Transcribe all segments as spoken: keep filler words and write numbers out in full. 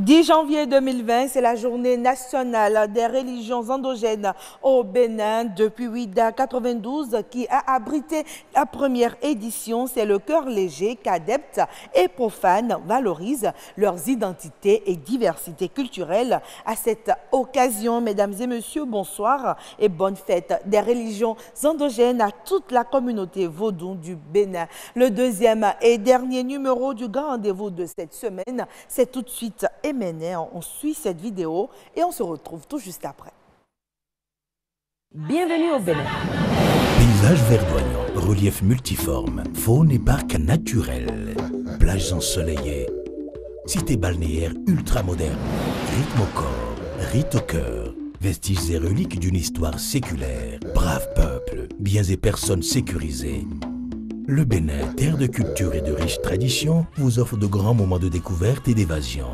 dix janvier deux mille vingt, c'est la journée nationale des religions endogènes au Bénin. Depuis huit quatre-vingt-douze, qui a abrité la première édition, c'est le cœur léger qu'adeptes et profanes valorisent leurs identités et diversité culturelle. À cette occasion, mesdames et messieurs, bonsoir et bonne fête des religions endogènes à toute la communauté vaudou du Bénin. Le deuxième et dernier numéro du grand rendez-vous de cette semaine, c'est tout de suite Émené. On suit cette vidéo et on se retrouve tout juste après. Bienvenue au Bénin. Paysage verdoyant, relief multiforme, faune et parc naturel, plages ensoleillées, cité balnéaire ultra moderne, rythme au corps, rite au cœur, vestiges et reliques d'une histoire séculaire, brave peuple, biens et personnes sécurisées. Le Bénin, terre de culture et de riches traditions, vous offre de grands moments de découverte et d'évasion.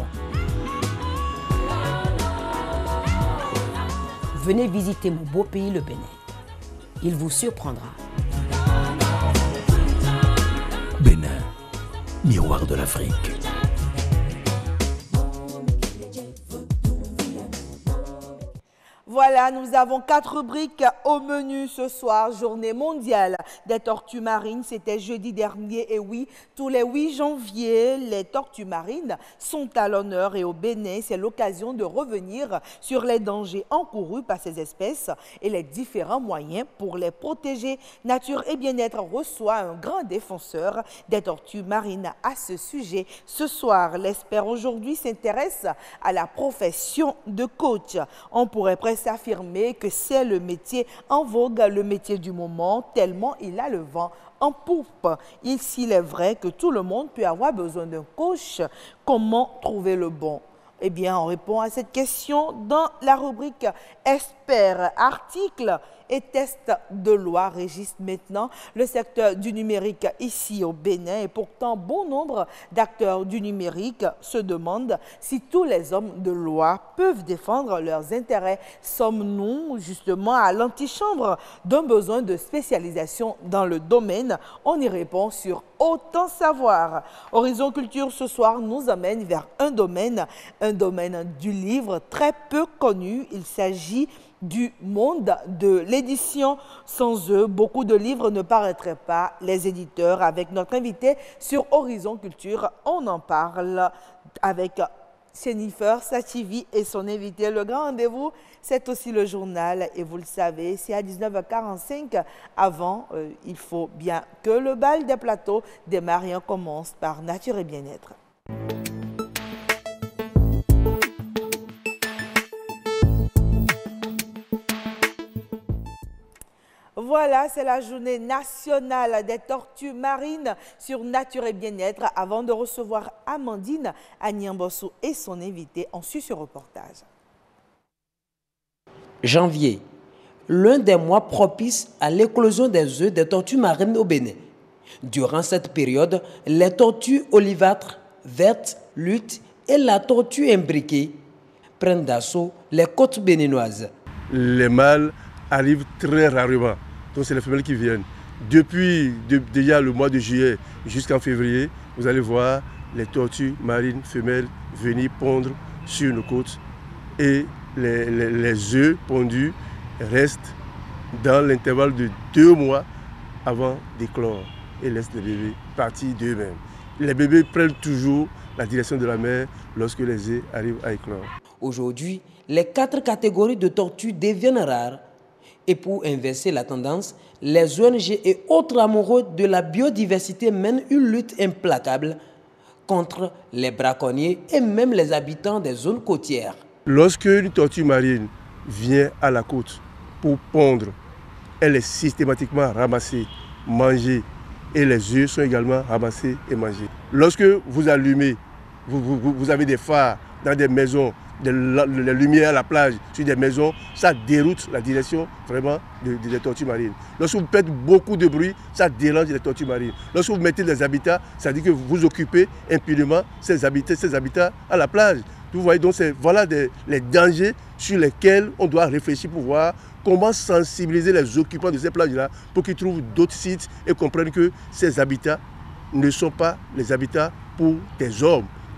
Venez visiter mon beau pays, le Bénin. Il vous surprendra. Bénin, miroir de l'Afrique. Voilà, nous avons quatre rubriques au menu ce soir. Journée mondiale des tortues marines, c'était jeudi dernier. Et oui, tous les huit janvier, les tortues marines sont à l'honneur. Et au Bénin, c'est l'occasion de revenir sur les dangers encourus par ces espèces et les différents moyens pour les protéger. Nature et bien-être reçoit un grand défenseur des tortues marines à ce sujet. Ce soir, l'expert aujourd'hui s'intéresse à la profession de coach. On pourrait presque affirmer que c'est le métier en vogue, le métier du moment, tellement il a le vent en poupe. S'il est vrai que tout le monde peut avoir besoin d'un coach, comment trouver le bon? Eh bien, on répond à cette question dans la rubrique Experts, articles et tests de loi régissent maintenant le secteur du numérique ici au Bénin. Et pourtant, bon nombre d'acteurs du numérique se demandent si tous les hommes de loi peuvent défendre leurs intérêts. Sommes-nous justement à l'antichambre d'un besoin de spécialisation dans le domaine? On y répond sur Autant Savoir. Horizon Culture ce soir nous amène vers un domaine, un domaine du livre très peu connu. Il s'agit du monde de l'édition. Sans eux, beaucoup de livres ne paraîtraient pas. Les éditeurs, avec notre invité sur Horizon Culture, on en parle avec Jennifer Sachivi et son invité. Le grand rendez-vous, c'est aussi le journal et vous le savez, c'est à dix-neuf heures quarante-cinq. Avant, euh, il faut bien que le bal des plateaux démarre et on commence par Nature et Bien-être. Voilà, c'est la journée nationale des tortues marines sur Nature et Bien-être. Avant de recevoir Amandine Agnambossou et son invité, on suit ce reportage. Janvier, l'un des mois propices à l'éclosion des œufs des tortues marines au Bénin. Durant cette période, les tortues olivâtres, vertes, luttes et la tortue imbriquée prennent d'assaut les côtes béninoises. Les mâles arrivent très rarement. Donc c'est les femelles qui viennent. Depuis de, déjà le mois de juillet jusqu'en février, vous allez voir les tortues marines femelles venir pondre sur nos côtes. Et les, les, les œufs pondus restent dans l'intervalle de deux mois avant d'éclore et laissent les bébés partir d'eux-mêmes. Les bébés prennent toujours la direction de la mer lorsque les œufs arrivent à éclore. Aujourd'hui, les quatre catégories de tortues deviennent rares. Et pour inverser la tendance, les O N G et autres amoureux de la biodiversité mènent une lutte implacable contre les braconniers et même les habitants des zones côtières. Lorsque une tortue marine vient à la côte pour pondre, elle est systématiquement ramassée, mangée et les œufs sont également ramassés et mangés. Lorsque vous allumez, vous, vous, vous avez des phares dans des maisons, de la, de la lumière à la plage, sur des maisons, ça déroute la direction vraiment des de, de tortues marines. Lorsque vous faites beaucoup de bruit, ça dérange les tortues marines. Lorsque vous mettez des habitats, ça dit que vous occupez impunément ces habitats, ces habitats à la plage. Vous voyez donc, voilà des, les dangers sur lesquels on doit réfléchir pour voir comment sensibiliser les occupants de ces plages-là pour qu'ils trouvent d'autres sites et comprennent que ces habitats ne sont pas les habitats pour des hommes.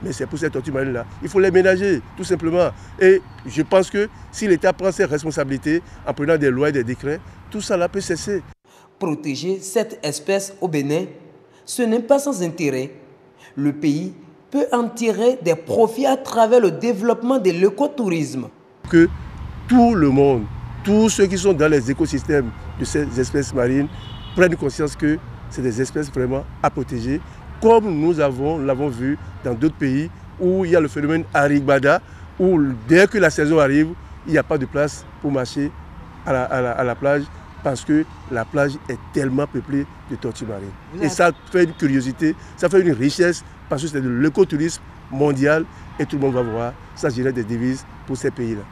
Mais c'est pour ces tortues marines-là. Il faut les ménager, tout simplement. Et je pense que si l'État prend ses responsabilités en prenant des lois et des décrets, tout ça là peut cesser. Protéger cette espèce au Bénin, ce n'est pas sans intérêt. Le pays peut en tirer des profits à travers le développement de l'écotourisme. Que tout le monde, tous ceux qui sont dans les écosystèmes de ces espèces marines prennent conscience que c'est des espèces vraiment à protéger, comme nous avons, l'avons vu dans d'autres pays où il y a le phénomène Arigbada, où dès que la saison arrive, il n'y a pas de place pour marcher à la, à la, à la plage, parce que la plage est tellement peuplée de tortues marines. Et ça fait une curiosité, ça fait une richesse, parce que c'est de l'écotourisme mondial et tout le monde va voir, ça génère des devises pour ces pays-là.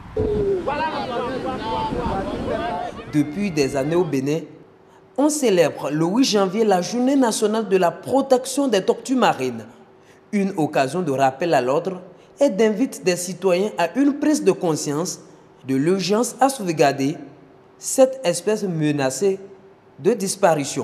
Depuis des années au Bénin, on célèbre le huit janvier la journée nationale de la protection des tortues marines. Une occasion de rappel à l'ordre et d'invite des citoyens à une prise de conscience de l'urgence à sauvegarder cette espèce menacée de disparition.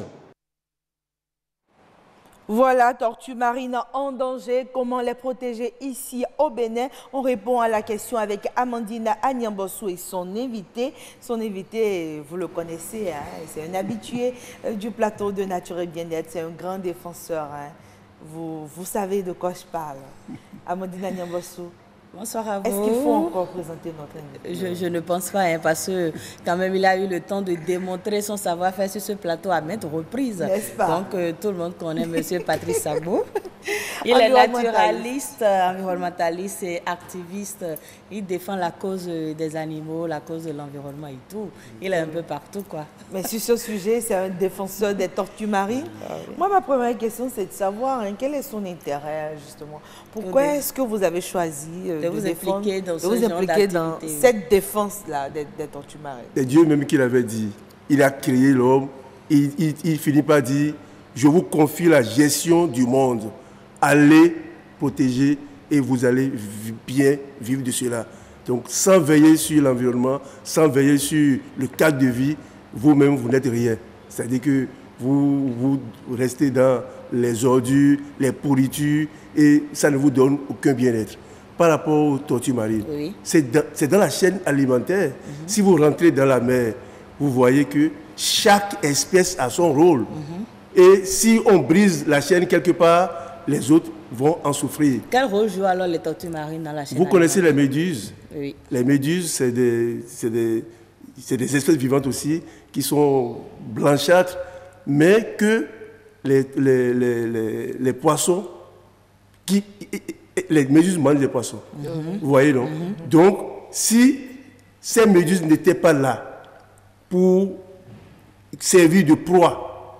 Voilà, tortues marines en danger, comment les protéger ici au Bénin? On répond à la question avec Amandine Agnambossou et son invité. Son invité, vous le connaissez, hein, c'est un habitué du plateau de Nature et Bien-être, c'est un grand défenseur. Hein. Vous, vous savez de quoi je parle. Amandine Agnambossou. Bonsoir à vous. Est-ce qu'il faut encore présenter notre invité? je, je ne pense pas, hein, parce que quand même il a eu le temps de démontrer son savoir-faire sur ce plateau à maintes reprises. N'est-ce pas? Donc euh, tout le monde connaît M. Patrice Sabo. Il est naturaliste, environnementaliste et activiste. Il défend la cause des animaux, la cause de l'environnement et tout. Il est un peu partout, quoi. Mais sur ce sujet, c'est un défenseur des tortues marines. Ah, oui. Moi, ma première question, c'est de savoir hein, quel est son intérêt, justement. Pourquoi est-ce que vous avez choisi euh, de, de vous impliquer dans, de ce vous genre impliquer dans cette défense-là des, des tortues marines? C'est Dieu même qui l'avait dit. Il a créé l'homme. Il, il, il finit par dire, je vous confie la gestion du monde. Allez protéger et vous allez bien vivre de cela. Donc, sans veiller sur l'environnement, sans veiller sur le cadre de vie, vous-même, vous n'êtes rien. C'est-à-dire que vous, vous restez dans les ordures, les pourritures, et ça ne vous donne aucun bien-être. Par rapport aux tortues marines, oui. c'est dans, dans la chaîne alimentaire. Mm-hmm. Si vous rentrez dans la mer, vous voyez que chaque espèce a son rôle. Mm-hmm. Et si on brise la chaîne quelque part, les autres vont en souffrir. Quel rôle jouent alors les tortues marines dans la chaîne? Vous connaissez les méduses? Oui. Les méduses, c'est des, des, des espèces vivantes aussi, qui sont blanchâtres, mais que les, les, les, les, les poissons, qui, les méduses mangent les poissons. Mm-hmm. Vous voyez, non? Mm-hmm. Donc, si ces méduses n'étaient pas là pour servir de proie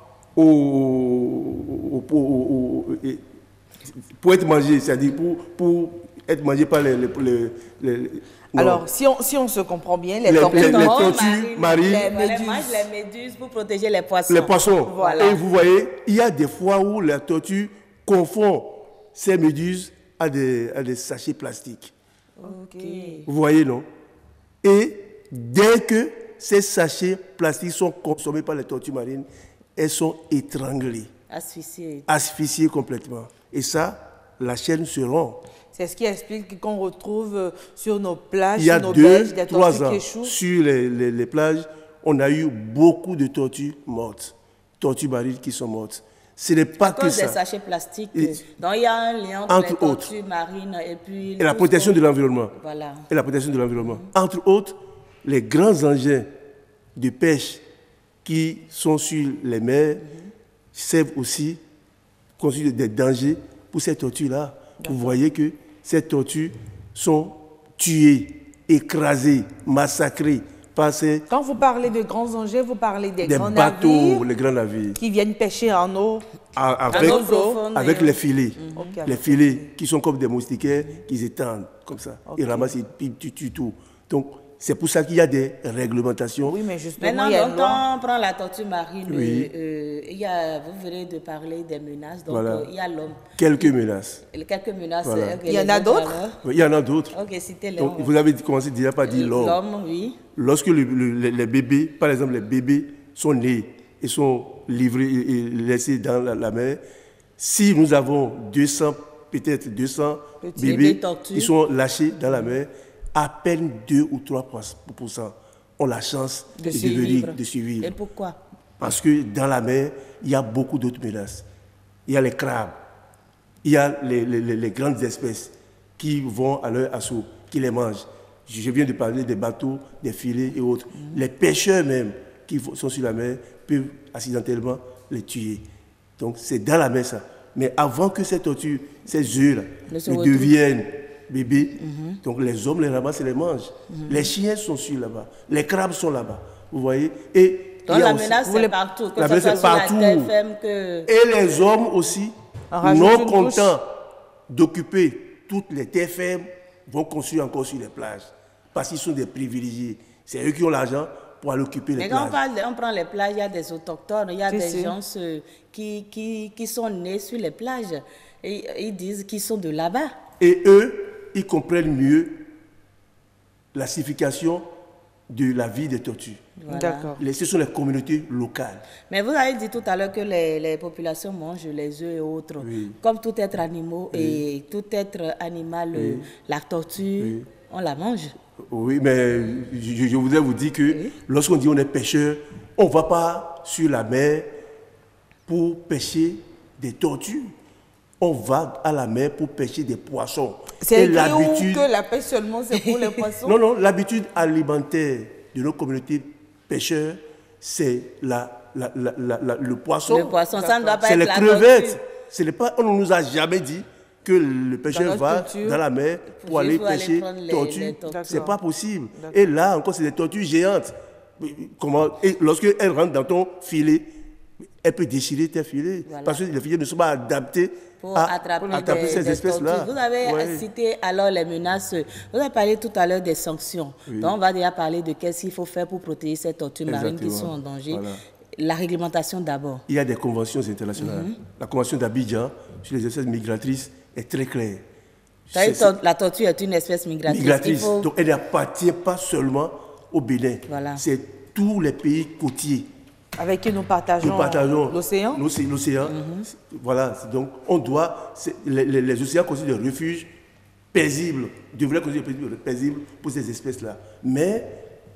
aux, aux, aux, aux, aux pour être mangé, c'est-à-dire pour, pour être mangé par les... les, les, les Alors, si on, si on se comprend bien, les, les tortues, les, les tortues marines, les méduses. mangent les méduses pour protéger les poissons. Les poissons. Voilà. Et vous voyez, il y a des fois où la tortue confond ces méduses à des, à des sachets plastiques. Okay. Vous voyez, non? Et dès que ces sachets plastiques sont consommés par les tortues marines, elles sont étranglées. Asphyxiées. Asphyxiées complètement. Et ça, la chaîne se rompt. C'est ce qui explique qu'on retrouve sur nos plages, il y a sur nos deux, berges, des trois tortues ans, qui échouent. Sur les, les, les plages, on a eu beaucoup de tortues mortes, tortues marines qui sont mortes. Ce n'est pas que ça. Des sachets plastiques. Et, donc il y a un lien entre, entre les tortues autres, marines et puis... Et la protection de l'environnement. Voilà. Et la protection de l'environnement. Mm-hmm. Entre autres, les grands engins de pêche qui sont sur les mers mm-hmm. servent aussi, constituent des dangers pour ces tortues-là. Vous voyez que ces tortues sont tuées, écrasées, massacrées par ces... Quand vous parlez de grands engins, vous parlez des, des grands bateaux, navires les grands navires qui viennent pêcher en eau, avec, en eau profonde, avec les filets. Mmh. Okay, les filets qui sont comme des moustiquaires, mmh. qu'ils étendent comme ça. Okay. Ils ramassent, ils tuent, tuent tout. Donc, c'est pour ça qu'il y a des réglementations. Oui, mais justement, maintenant, il y a donc, quand on prend la tortue marine, oui. euh, il y a, vous venez de parler des menaces, donc voilà. euh, il y a l'homme. Quelques menaces. Quelques menaces. Voilà. Euh, il y en a d'autres oui, il y en a d'autres. Ok, citez-les. Vous avez commencé déjà par dire l'homme. L'homme, oui. Lorsque le, le, les bébés, par exemple, les bébés sont nés et sont livrés et laissés dans la, la mer, si nous avons deux cents peut-être deux cents Petits bébés tortues. qui sont lâchés dans la mer. À peine deux ou trois pour cent ont la chance De de, survivre. devenir, de survivre. Et pourquoi? Parce que dans la mer, il y a beaucoup d'autres menaces. Il y a les crabes, il y a les, les, les, les grandes espèces qui vont à leur assaut, qui les mangent. Je viens de parler des bateaux, des filets et autres. Mm-hmm. Les pêcheurs même qui sont sur la mer peuvent accidentellement les tuer. Donc c'est dans la mer ça. Mais avant que ces tortues, ces œufs-là, ne deviennent bébés, mm-hmm. donc les hommes les ramassent et les mangent. Mm-hmm. Les chiens sont sur là-bas, les crabes sont là-bas. Vous voyez? Et donc la menace c'est partout, que ce soit sur la terre ferme que... Et les hommes aussi, non contents d'occuper toutes les terres fermes, vont construire encore sur les plages. Parce qu'ils sont des privilégiés. C'est eux qui ont l'argent pour aller occuper les Mais plages. Mais quand on, parle, on prend les plages, il y a des autochtones, il y a si, des si. gens euh, qui, qui, qui sont nés sur les plages. Et ils disent qu'ils sont de là-bas. Et eux, ils comprennent mieux la signification de la vie des tortues. Voilà. D'accord. Ce sont les communautés locales. Mais vous avez dit tout à l'heure que les, les populations mangent les œufs et autres. Oui. Comme tout être animal, oui. et tout être animal, oui. la tortue, oui. on la mange. Oui, mais je, je voudrais vous dire que oui. lorsqu'on dit on est pêcheur, on ne va pas sur la mer pour pêcher des tortues. On va à la mer pour pêcher des poissons. C'est écrit que la pêche seulement c'est pour les poissons? Non, non, l'habitude alimentaire de nos communautés pêcheurs, c'est la, la, la, la, la, le poisson. Le poisson, ça ne doit pas être les la crevettes. Ce n'est pas, on ne nous a jamais dit que le pêcheur va culture, dans la mer pour, pour aller pêcher aller tortues. Ce n'est pas possible. Et là, encore, c'est des tortues géantes. Comment, et lorsqu'elles rentrent dans ton filet, elle peut déchirer tes filets. Voilà. Parce que les filets ne sont pas adaptés pour à attraper, attraper des, ces espèces-là. Vous avez ouais. cité alors les menaces. Vous avez parlé tout à l'heure des sanctions. Oui. Donc on va déjà parler de qu'est-ce qu'il faut faire pour protéger ces tortues marines qui sont en danger. Voilà. La réglementation d'abord. Il y a des conventions internationales. Mm-hmm. La convention d'Abidjan sur les espèces migratrices est très claire. C'est, la tortue est une espèce migratrice. Migratrice. Faut... Donc elle n'appartient pas seulement au Bénin. Voilà. C'est tous les pays côtiers. Avec qui nous partageons, nous partageons l'océan. L'océan. Mm-hmm. Voilà. Donc, on doit. Les, les, les océans constituent des refuges paisibles, devraient constituer des refuges paisibles pour ces espèces-là. Mais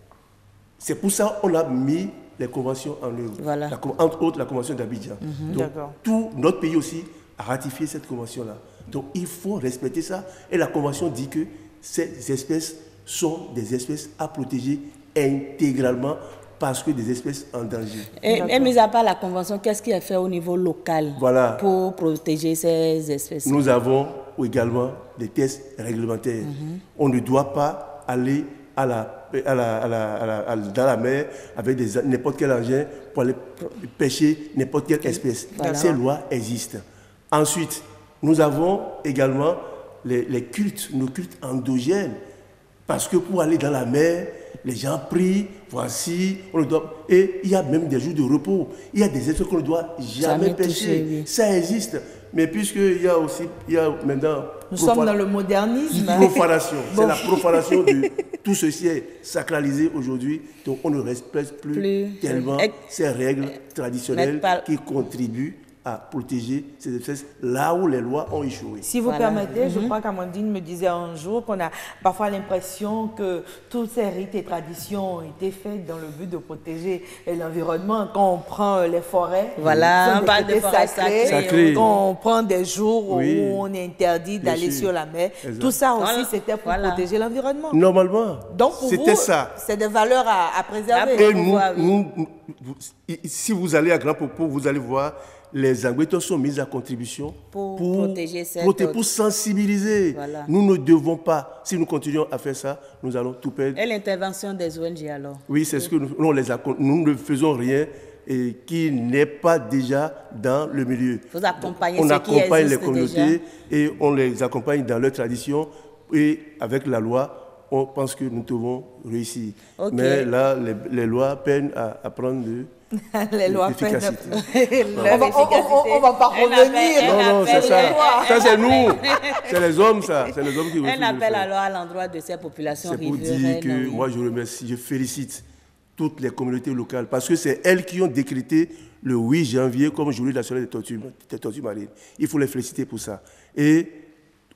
c'est pour ça qu'on a mis les conventions en œuvre. Voilà. La, entre autres, la convention d'Abidjan. Mm-hmm. Donc, tout notre pays aussi a ratifié cette convention-là. Donc, il faut respecter ça. Et la convention dit que ces espèces sont des espèces à protéger intégralement parce que des espèces en danger. Et, et mis à part la convention, qu'est-ce qui est fait au niveau local voilà. pour protéger ces espèces? Nous avons également des tests réglementaires. Mm-hmm. On ne doit pas aller à la, à la, à la, à la, à la, dans la mer avec des, n'importe quel engin pour aller pêcher n'importe quelle espèce. Voilà. Ces lois existent. Ensuite, nous avons également les, les cultes, nos cultes endogènes. Parce que pour aller dans la mer, les gens prient, voici, on doit, et il y a même des jours de repos. Il y a des espèces qu'on ne doit jamais, jamais pêcher. Touché, oui. Ça existe. Mais puisqu'il y a aussi, il y a maintenant... Nous profan... sommes dans le modernisme. Profanation. Bon. C'est la profanation de tout ceci est sacralisé aujourd'hui. Donc on ne respecte plus, plus tellement et... ces règles traditionnelles par... qui contribuent à protéger ces espèces là où les lois ont échoué. Si vous voilà. permettez, mm-hmm. je crois qu'Amandine me disait un jour qu'on a parfois l'impression que tous ces rites et traditions ont été faits dans le but de protéger l'environnement. Quand on prend les forêts, voilà, on parle de forêts sacrées, sacrées. Quand on prend des jours oui. où on est interdit d'aller sur la mer, exact. Tout ça aussi voilà. c'était pour voilà. protéger l'environnement. Normalement, donc pour c'était vous, ça. C'est des valeurs à, à préserver. Et nous, nous, nous, si vous allez à Grand Popo, vous allez voir les Angouétons sont mis à contribution pour, pour protéger cette proté pour sensibiliser. Voilà. Nous ne devons pas, si nous continuons à faire ça, nous allons tout perdre. Et l'intervention des O N G alors? Oui, c'est oui. ce que nous, nous, les nous ne faisons rien et qui n'est pas déjà dans le milieu. Vous accompagnez on ceux accompagne qui les communautés déjà. Et on les accompagne dans leur tradition et avec la loi, on pense que nous devons réussir. Okay. Mais là, les, les lois peinent à, à prendre de... les lois peinent à... on, va, on, on, on va pas revenir. Non, non, c'est ça. Ça, c'est nous. C'est les hommes, ça. C'est les hommes qui refusent. Un appel alors à l'endroit de ces populations riveraines. C'est pour dire que oui. moi, je remercie, je félicite toutes les communautés locales parce que c'est elles qui ont décrété le huit janvier comme journée nationale des tortues, des tortues marines. Il faut les féliciter pour ça. Et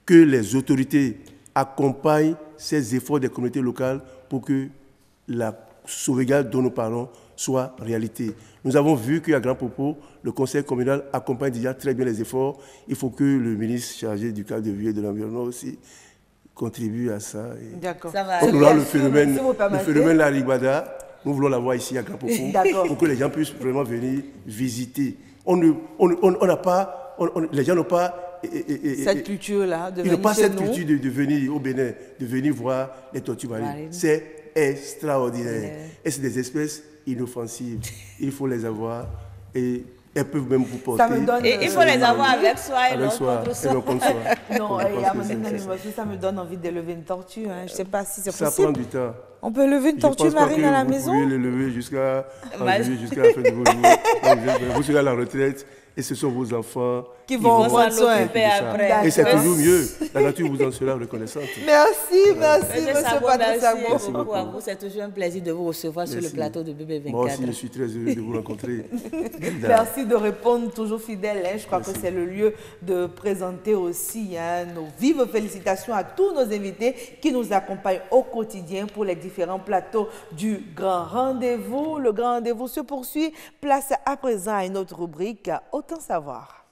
que les autorités accompagnent ces efforts des communautés locales pour que la sauvegarde dont nous parlons soit réalité. Nous avons vu qu'à Grand Popo, le conseil communal accompagne déjà très bien les efforts. Il faut que le ministre chargé du cadre de vie et de l'environnement aussi contribue à ça. D'accord. On aura le phénomène, le phénomène Laribada, nous voulons l'avoir ici à Grand Popo pour que les gens puissent vraiment venir visiter. On ne, on, on, on n'a pas, on, on, les gens n'ont pas et, et, cette culture-là, de venir Ils n'ont pas cette nous. culture de, de venir au Bénin, de venir voir les tortues marines. C'est extraordinaire. Yeah. Et c'est des espèces inoffensives. Il faut les avoir et elles peuvent même vous porter. Ça me donne, et euh, il faut les avoir avec soi et avec non soi, contre soi. Et non, contre soi. Non, et à mon animation, ça me donne envie de lever une tortue. Hein. Je ne sais pas si c'est possible. Ça prend du temps. On peut lever une tortue marine à la vous maison? Vous pouvez le lever jusqu'à jusqu'à la fin de vos jours. Vous serez à la retraite. Et ce sont vos enfants qui vont prendre soin après. Et c'est toujours mieux. La nature vous en sera reconnaissante. Merci, merci, M. Patrice Sagbo. Merci beaucoup à vous. C'est toujours un plaisir de vous recevoir merci. Sur le plateau de B B vingt-quatre. Moi aussi, je suis très heureux de vous rencontrer. Merci de répondre toujours fidèle. Hein. Je crois merci. que c'est le lieu de présenter aussi hein, nos vives félicitations à tous nos invités qui nous accompagnent au quotidien pour les différents plateaux du Grand Rendez-vous. Le Grand Rendez-vous se poursuit. Place à présent à une autre rubrique. Autant savoir.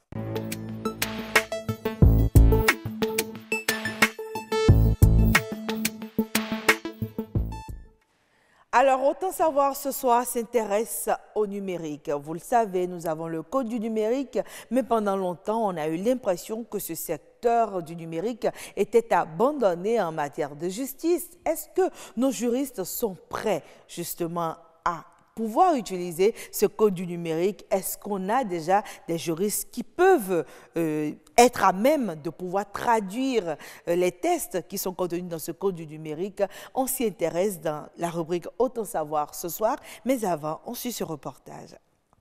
Alors, Autant savoir ce soir s'intéresse au numérique. Vous le savez, nous avons le code du numérique, mais pendant longtemps, on a eu l'impression que ce secteur du numérique était abandonné en matière de justice. Est-ce que nos juristes sont prêts justement à pouvoir utiliser ce code du numérique? Est-ce qu'on a déjà des juristes qui peuvent euh, être à même de pouvoir traduire euh, les tests qui sont contenus dans ce code du numérique? On s'y intéresse dans la rubrique Autant savoir ce soir, mais avant, on suit ce reportage.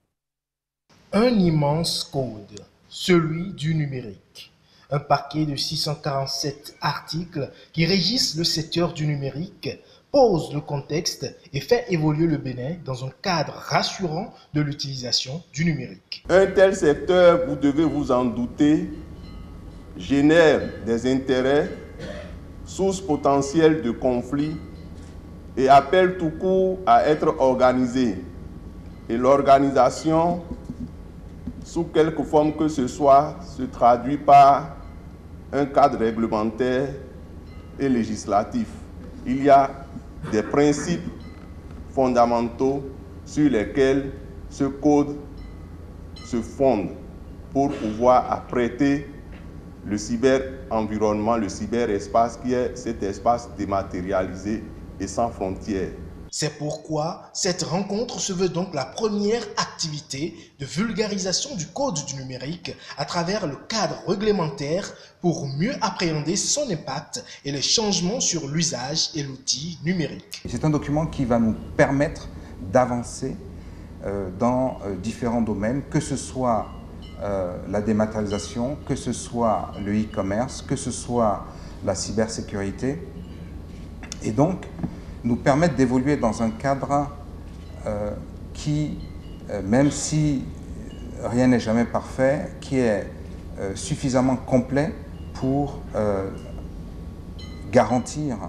Un immense code, celui du numérique. Un paquet de six cent quarante-sept articles qui régissent le secteur du numérique pose le contexte et fait évoluer le Bénin dans un cadre rassurant de l'utilisation du numérique. Un tel secteur, vous devez vous en douter, génère des intérêts, source potentielle de conflits et appelle tout court à être organisé. Et l'organisation, sous quelque forme que ce soit, se traduit par un cadre réglementaire et législatif. Il y a des principes fondamentaux sur lesquels ce code se fonde pour pouvoir apprêter le cyber-environnement, le cyberespace qui est cet espace dématérialisé et sans frontières. C'est pourquoi cette rencontre se veut donc la première activité de vulgarisation du code du numérique à travers le cadre réglementaire pour mieux appréhender son impact et les changements sur l'usage et l'outil numérique. C'est un document qui va nous permettre d'avancer euh, dans euh, différents domaines, que ce soit euh, la dématérialisation, que ce soit le e-commerce, que ce soit la cybersécurité. Et donc, nous permettent d'évoluer dans un cadre euh, qui, euh, même si rien n'est jamais parfait, qui est euh, suffisamment complet pour euh, garantir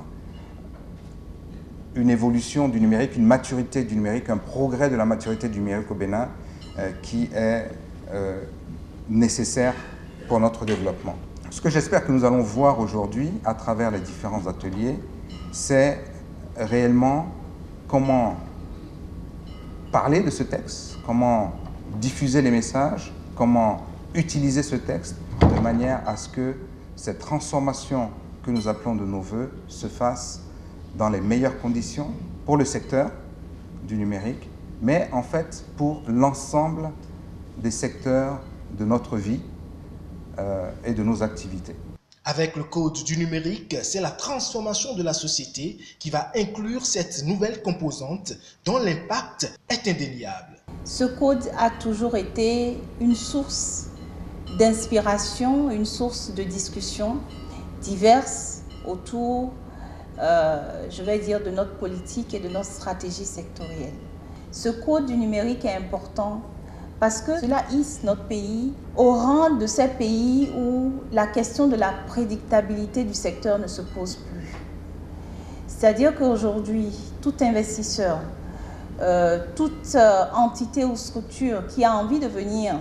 une évolution du numérique, une maturité du numérique, un progrès de la maturité du numérique au Bénin euh, qui est euh, nécessaire pour notre développement. Ce que j'espère que nous allons voir aujourd'hui à travers les différents ateliers, c'est réellement comment parler de ce texte, comment diffuser les messages, comment utiliser ce texte de manière à ce que cette transformation que nous appelons de nos voeux se fasse dans les meilleures conditions pour le secteur du numérique, mais en fait pour l'ensemble des secteurs de notre vie euh, et de nos activités. Avec le code du numérique, c'est la transformation de la société qui va inclure cette nouvelle composante dont l'impact est indéniable. Ce code a toujours été une source d'inspiration, une source de discussion diverses autour, euh, je vais dire, de notre politique et de notre stratégie sectorielle. Ce code du numérique est important parce que cela hisse notre pays au rang de ces pays où la question de la prédictabilité du secteur ne se pose plus. C'est-à-dire qu'aujourd'hui, tout investisseur, euh, toute euh, entité ou structure qui a envie de venir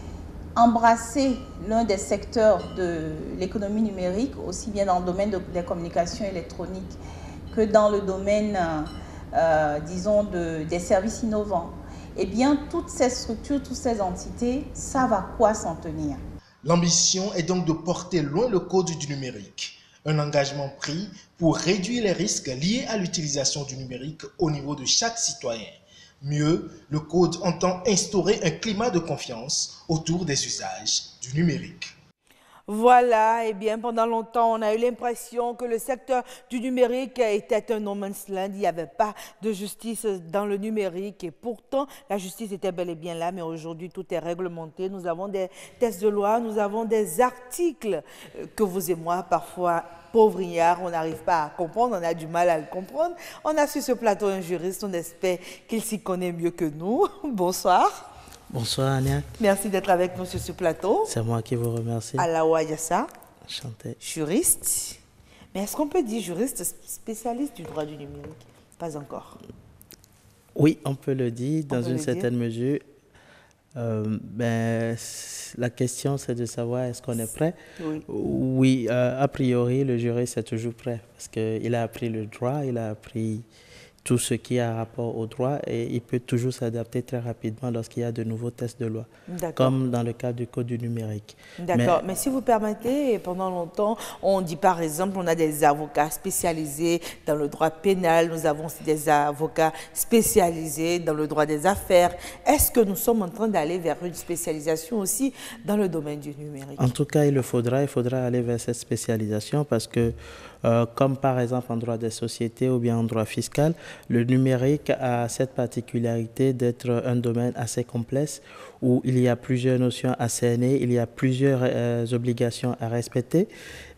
embrasser l'un des secteurs de l'économie numérique, aussi bien dans le domaine de, des communications électroniques que dans le domaine, euh, disons, de, des services innovants, eh bien, toutes ces structures, toutes ces entités savent à quoi s'en tenir. L'ambition est donc de porter loin le code du numérique, un engagement pris pour réduire les risques liés à l'utilisation du numérique au niveau de chaque citoyen. Mieux, le code entend instaurer un climat de confiance autour des usages du numérique. Voilà, et eh bien pendant longtemps, on a eu l'impression que le secteur du numérique était un no man's land. Il n'y avait pas de justice dans le numérique et pourtant, la justice était bel et bien là, mais aujourd'hui, tout est réglementé. Nous avons des textes de loi, nous avons des articles que vous et moi, parfois, pauvres ignares, on n'arrive pas à comprendre, on a du mal à le comprendre. On a sur ce plateau un juriste, on espère qu'il s'y connaît mieux que nous. Bonsoir. Bonsoir Ania. Merci d'être avec nous sur ce plateau. C'est moi qui vous remercie. Alawa Yassa. Enchanté. Juriste. Mais est-ce qu'on peut dire juriste spécialiste du droit du numérique? Pas encore. Oui, on peut le dire dans peut une le certaine dire. mesure. Euh, ben, la question, c'est de savoir est-ce qu'on est prêt. Oui, oui euh, a priori, le juriste est toujours prêt parce qu'il a appris le droit, il a appris tout ce qui a rapport au droit et il peut toujours s'adapter très rapidement lorsqu'il y a de nouveaux tests de loi, comme dans le cas du code du numérique. D'accord, mais, mais si vous permettez, pendant longtemps, on dit par exemple, on a des avocats spécialisés dans le droit pénal, nous avons aussi des avocats spécialisés dans le droit des affaires. Est-ce que nous sommes en train d'aller vers une spécialisation aussi dans le domaine du numérique? En tout cas, il le faudra, il faudra aller vers cette spécialisation parce que Euh, comme par exemple en droit des sociétés ou bien en droit fiscal, le numérique a cette particularité d'être un domaine assez complexe où il y a plusieurs notions à cerner, il y a plusieurs euh, obligations à respecter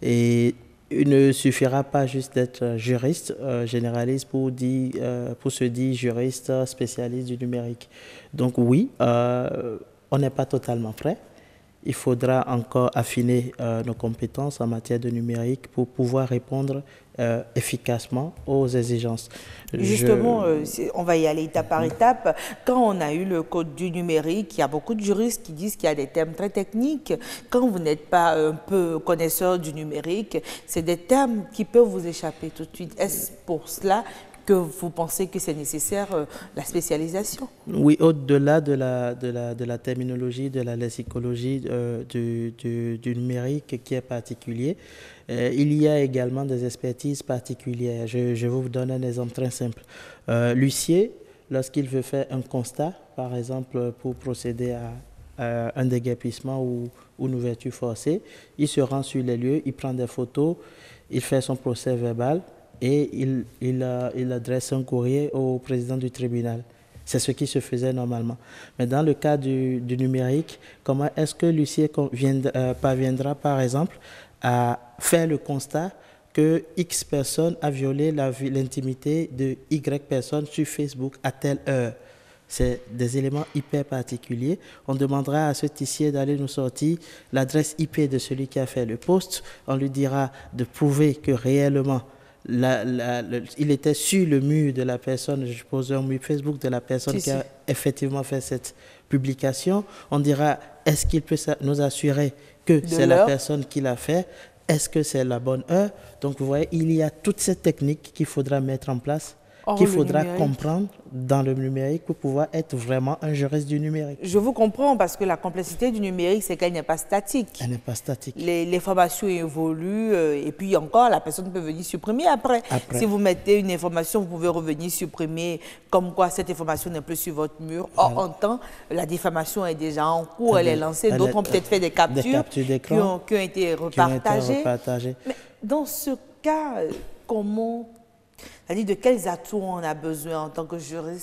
et il ne suffira pas juste d'être juriste, euh, généraliste pour, dire, euh, pour se dire juriste spécialiste du numérique. Donc oui, euh, on n'est pas totalement prêt. Il faudra encore affiner euh, nos compétences en matière de numérique pour pouvoir répondre euh, efficacement aux exigences. Justement, Je... euh, on va y aller étape par étape. Quand on a eu le code du numérique, il y a beaucoup de juristes qui disent qu'il y a des termes très techniques. Quand vous n'êtes pas un peu connaisseur du numérique, c'est des termes qui peuvent vous échapper tout de suite. Est-ce pour cela que vous pensez que c'est nécessaire, euh, la spécialisation? Oui, au-delà de la, de, la, de la terminologie, de la lexicologie euh, du, du, du numérique qui est particulier, euh, il y a également des expertises particulières. Je, je vous donne un exemple très simple. Euh, l'huissier, lorsqu'il veut faire un constat, par exemple pour procéder à, à un déguerpissement ou une ouverture forcée, il se rend sur les lieux, il prend des photos, il fait son procès verbal, et il, il, euh, il adresse un courrier au président du tribunal. C'est ce qui se faisait normalement. Mais dans le cas du, du numérique, comment est-ce que l'huissier euh, parviendra, par exemple, à faire le constat que X personne a violé l'intimité de Y personne sur Facebook à telle heure? C'est des éléments hyper particuliers. On demandera à ce huissier d'aller nous sortir l'adresse I P de celui qui a fait le post. On lui dira de prouver que réellement La, la, le, il était sur le mur de la personne, je suppose un mur Facebook de la personne si, qui a si. effectivement fait cette publication. On dira, est-ce qu'il peut nous assurer que c'est la personne qui l'a fait? Est-ce que c'est la bonne heure? Donc vous voyez, il y a toute cette technique qu'il faudra mettre en place, qu'il faudra numérique. comprendre dans le numérique pour pouvoir être vraiment un juriste du numérique. Je vous comprends parce que la complexité du numérique, c'est qu'elle n'est pas statique. Elle n'est pas statique. Les, les informations évoluent euh, et puis encore, la personne peut venir supprimer après. après. Si vous mettez une information, vous pouvez revenir supprimer comme quoi cette information n'est plus sur votre mur. Or, voilà. en temps, la diffamation est déjà en cours, elle, elle est lancée. D'autres ont peut-être fait des captures, des captures qui, ont, qui ont été repartagées. Qui ont été repartagées. Mais dans ce cas, comment... C'est-à-dire de quels atouts on a besoin en tant que juriste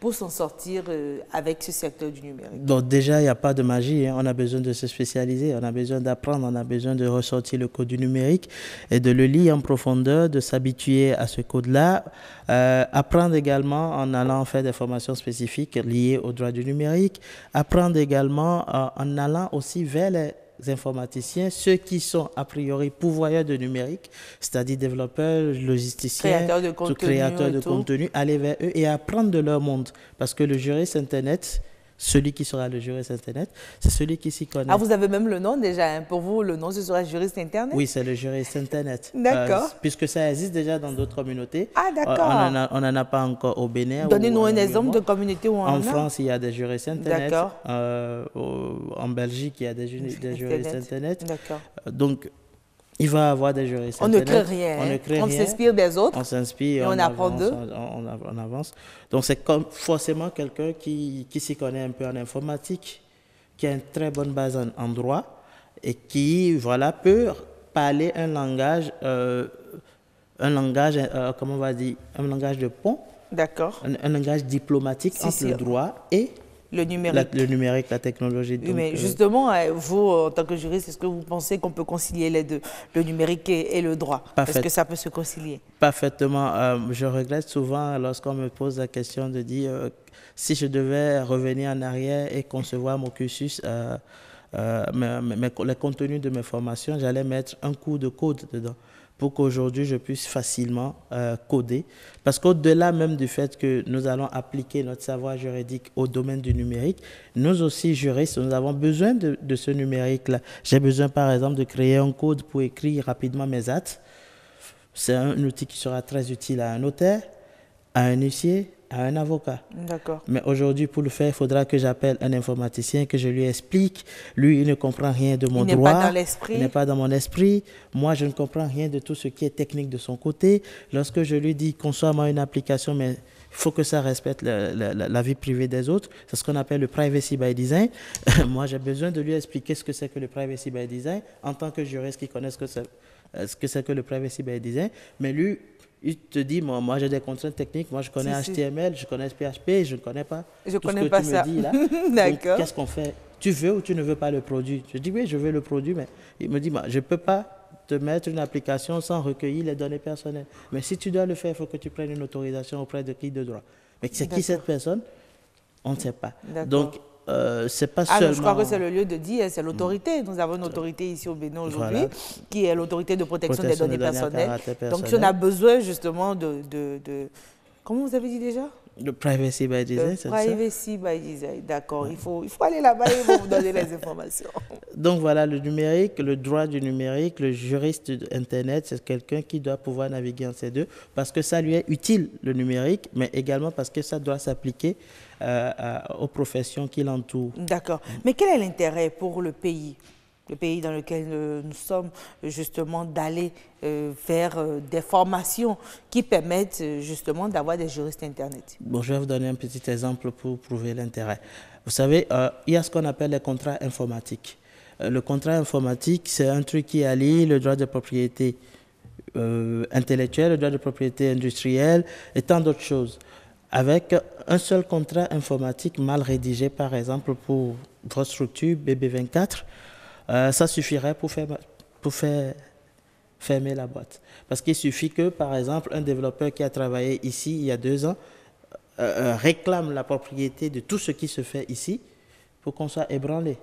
pour s'en sortir euh, avec ce secteur du numérique? Donc déjà, il n'y a pas de magie, hein. On a besoin de se spécialiser, on a besoin d'apprendre, on a besoin de ressortir le code du numérique et de le lire en profondeur, de s'habituer à ce code-là. Euh, apprendre également en allant faire des formations spécifiques liées au droit du numérique. Apprendre également euh, en allant aussi vers les informaticiens, ceux qui sont a priori pourvoyeurs de numérique, c'est-à-dire développeurs, logisticiens, créateurs de contenu, créateurs de contenu, aller vers eux et apprendre de leur monde. Parce que le juriste Internet, celui qui sera le juriste Internet, c'est celui qui s'y connaît. Ah, vous avez même le nom déjà, hein. Pour vous, le nom, ce sera juriste Internet? Oui, c'est le juriste Internet. D'accord. Euh, puisque ça existe déjà dans d'autres communautés. Ah, d'accord. Euh, on n'en a, a pas encore au Bénin. Donnez-nous un exemple de communauté où on en a. En France, il y a des juristes Internet. D'accord. Euh, en Belgique, il y a des, des juristes Internet. D'accord. Donc, il va y avoir des juristes on Internet. Ne crée rien, on ne crée on rien. On s'inspire des autres. On s'inspire. Et on, on apprend d'eux. On, on, on avance. Donc, c'est comme forcément quelqu'un qui, qui s'y connaît un peu en informatique, qui a une très bonne base en, en droit et qui, voilà, peut parler un langage, euh, un langage, euh, comment on va dire, un langage de pont. D'accord. Un, un langage diplomatique si, entre si. le droit et le numérique. La, le numérique, la technologie. Oui, donc, mais justement, euh, vous, en tant que juriste, est-ce que vous pensez qu'on peut concilier les deux, le numérique et, et le droit? Est-ce que ça peut se concilier? Parfaitement. Euh, je regrette souvent lorsqu'on me pose la question de dire euh, si je devais revenir en arrière et concevoir mon cursus, euh, euh, mes, mes, les contenus de mes formations, j'allais mettre un coup de code dedans, pour qu'aujourd'hui je puisse facilement euh, coder. Parce qu'au-delà même du fait que nous allons appliquer notre savoir juridique au domaine du numérique, nous aussi, juristes, nous avons besoin de, de ce numérique-là. J'ai besoin, par exemple, de créer un code pour écrire rapidement mes actes. C'est un outil qui sera très utile à un notaire, à un huissier, à un avocat. D'accord. Mais aujourd'hui, pour le faire, il faudra que j'appelle un informaticien, que je lui explique. Lui, il ne comprend rien de mon il droit. Il n'est pas dans l'esprit. Il n'est pas dans mon esprit. Moi, je ne comprends rien de tout ce qui est technique de son côté. Lorsque je lui dis, conçois-moi une application, mais il faut que ça respecte la, la, la, la vie privée des autres. C'est ce qu'on appelle le privacy by design. Moi, j'ai besoin de lui expliquer ce que c'est que le privacy by design en tant que juriste qui connaît ce que c'est, ce que, c'est que le privacy by design. Mais lui, il te dit, moi, moi j'ai des contraintes techniques, moi je connais si, H T M L, si. je connais P H P, je ne connais pas je tout connais ce que pas tu ça. me dis là. D'accord. Qu'est-ce qu'on fait? Tu veux ou tu ne veux pas le produit? Je dis oui, je veux le produit, mais il me dit, moi, je ne peux pas te mettre une application sans recueillir les données personnelles. Mais si tu dois le faire, il faut que tu prennes une autorisation auprès de qui de droit. Mais c'est qui cette personne? On ne sait pas. Donc, Euh, c'est pas ah, seulement... non, je crois que c'est le lieu de dire, c'est l'autorité. Nous avons une autorité ici au Bénin aujourd'hui, voilà, qui est l'autorité de protection, protection des données, des données personnelles. personnelles. Donc, si on a besoin justement de, de, de... Comment vous avez dit déjà? Le privacy by design, c'est ça? Privacy by design, d'accord. Il faut, il faut aller là-bas et vous donner les informations. Donc voilà, le numérique, le droit du numérique, le juriste Internet, c'est quelqu'un qui doit pouvoir naviguer entre ces deux parce que ça lui est utile, le numérique, mais également parce que ça doit s'appliquer euh, à, aux professions qui l'entourent. D'accord. Mais quel est l'intérêt pour le pays, le pays dans lequel euh, nous sommes, justement, d'aller euh, vers euh, des formations qui permettent euh, justement d'avoir des juristes Internet? Bon, je vais vous donner un petit exemple pour prouver l'intérêt. Vous savez, euh, il y a ce qu'on appelle les contrats informatiques. Euh, le contrat informatique, c'est un truc qui allie le droit de propriété euh, intellectuelle, le droit de propriété industrielle et tant d'autres choses. Avec un seul contrat informatique mal rédigé, par exemple, pour votre structure B B vingt-quatre, Euh, ça suffirait pour faire, pour faire fermer la boîte. Parce qu'il suffit que, par exemple, un développeur qui a travaillé ici il y a deux ans euh, euh, réclame la propriété de tout ce qui se fait ici pour qu'on soit ébranlé.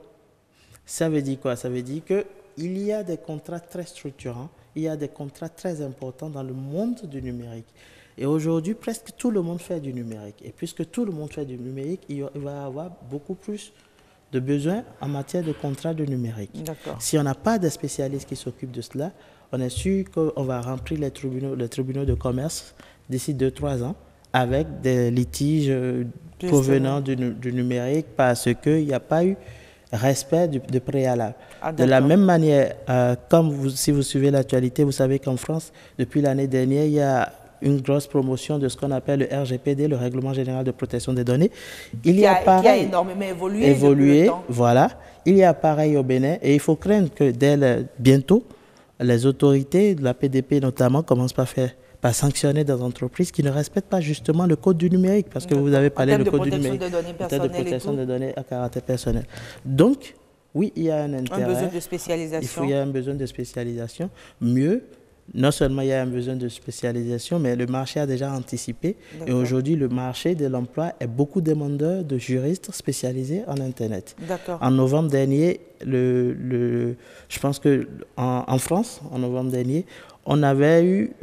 Ça veut dire quoi? Ça veut dire qu'il y a des contrats très structurants, il y a des contrats très importants dans le monde du numérique. Et aujourd'hui, presque tout le monde fait du numérique. Et puisque tout le monde fait du numérique, il va y avoir beaucoup plus de besoins en matière de contrat de numérique. Si on n'a pas de spécialistes qui s'occupent de cela, on est sûr qu'on va remplir les tribunaux, les tribunaux de commerce d'ici deux à trois ans avec des litiges Justement. provenant du, du numérique parce qu'il n'y a pas eu respect du, de préalable. Ah, de la même manière, euh, comme vous, si vous suivez l'actualité, vous savez qu'en France, depuis l'année dernière, il y a une grosse promotion de ce qu'on appelle le R G P D, le Règlement général de protection des données. Il qui, y a, a, pareil, qui a énormément évolué, évolué depuis le temps. Voilà. Il y a pareil au Bénin et il faut craindre que dès le, bientôt, les autorités de la P D P notamment commencent par faire par sanctionner des entreprises qui ne respectent pas justement le code du numérique, parce que vous avez parlé du code du numérique, en termes de protection de données à caractère personnel. Donc, oui, il y a un intérêt. Un besoin de spécialisation. Il, faut, il y a un besoin de spécialisation. Mieux, non seulement il y a un besoin de spécialisation, mais le marché a déjà anticipé. Et aujourd'hui, le marché de l'emploi est beaucoup demandeur de juristes spécialisés en Internet. En novembre dernier, le, le, je pense que en, en France, en novembre dernier, on avait eu...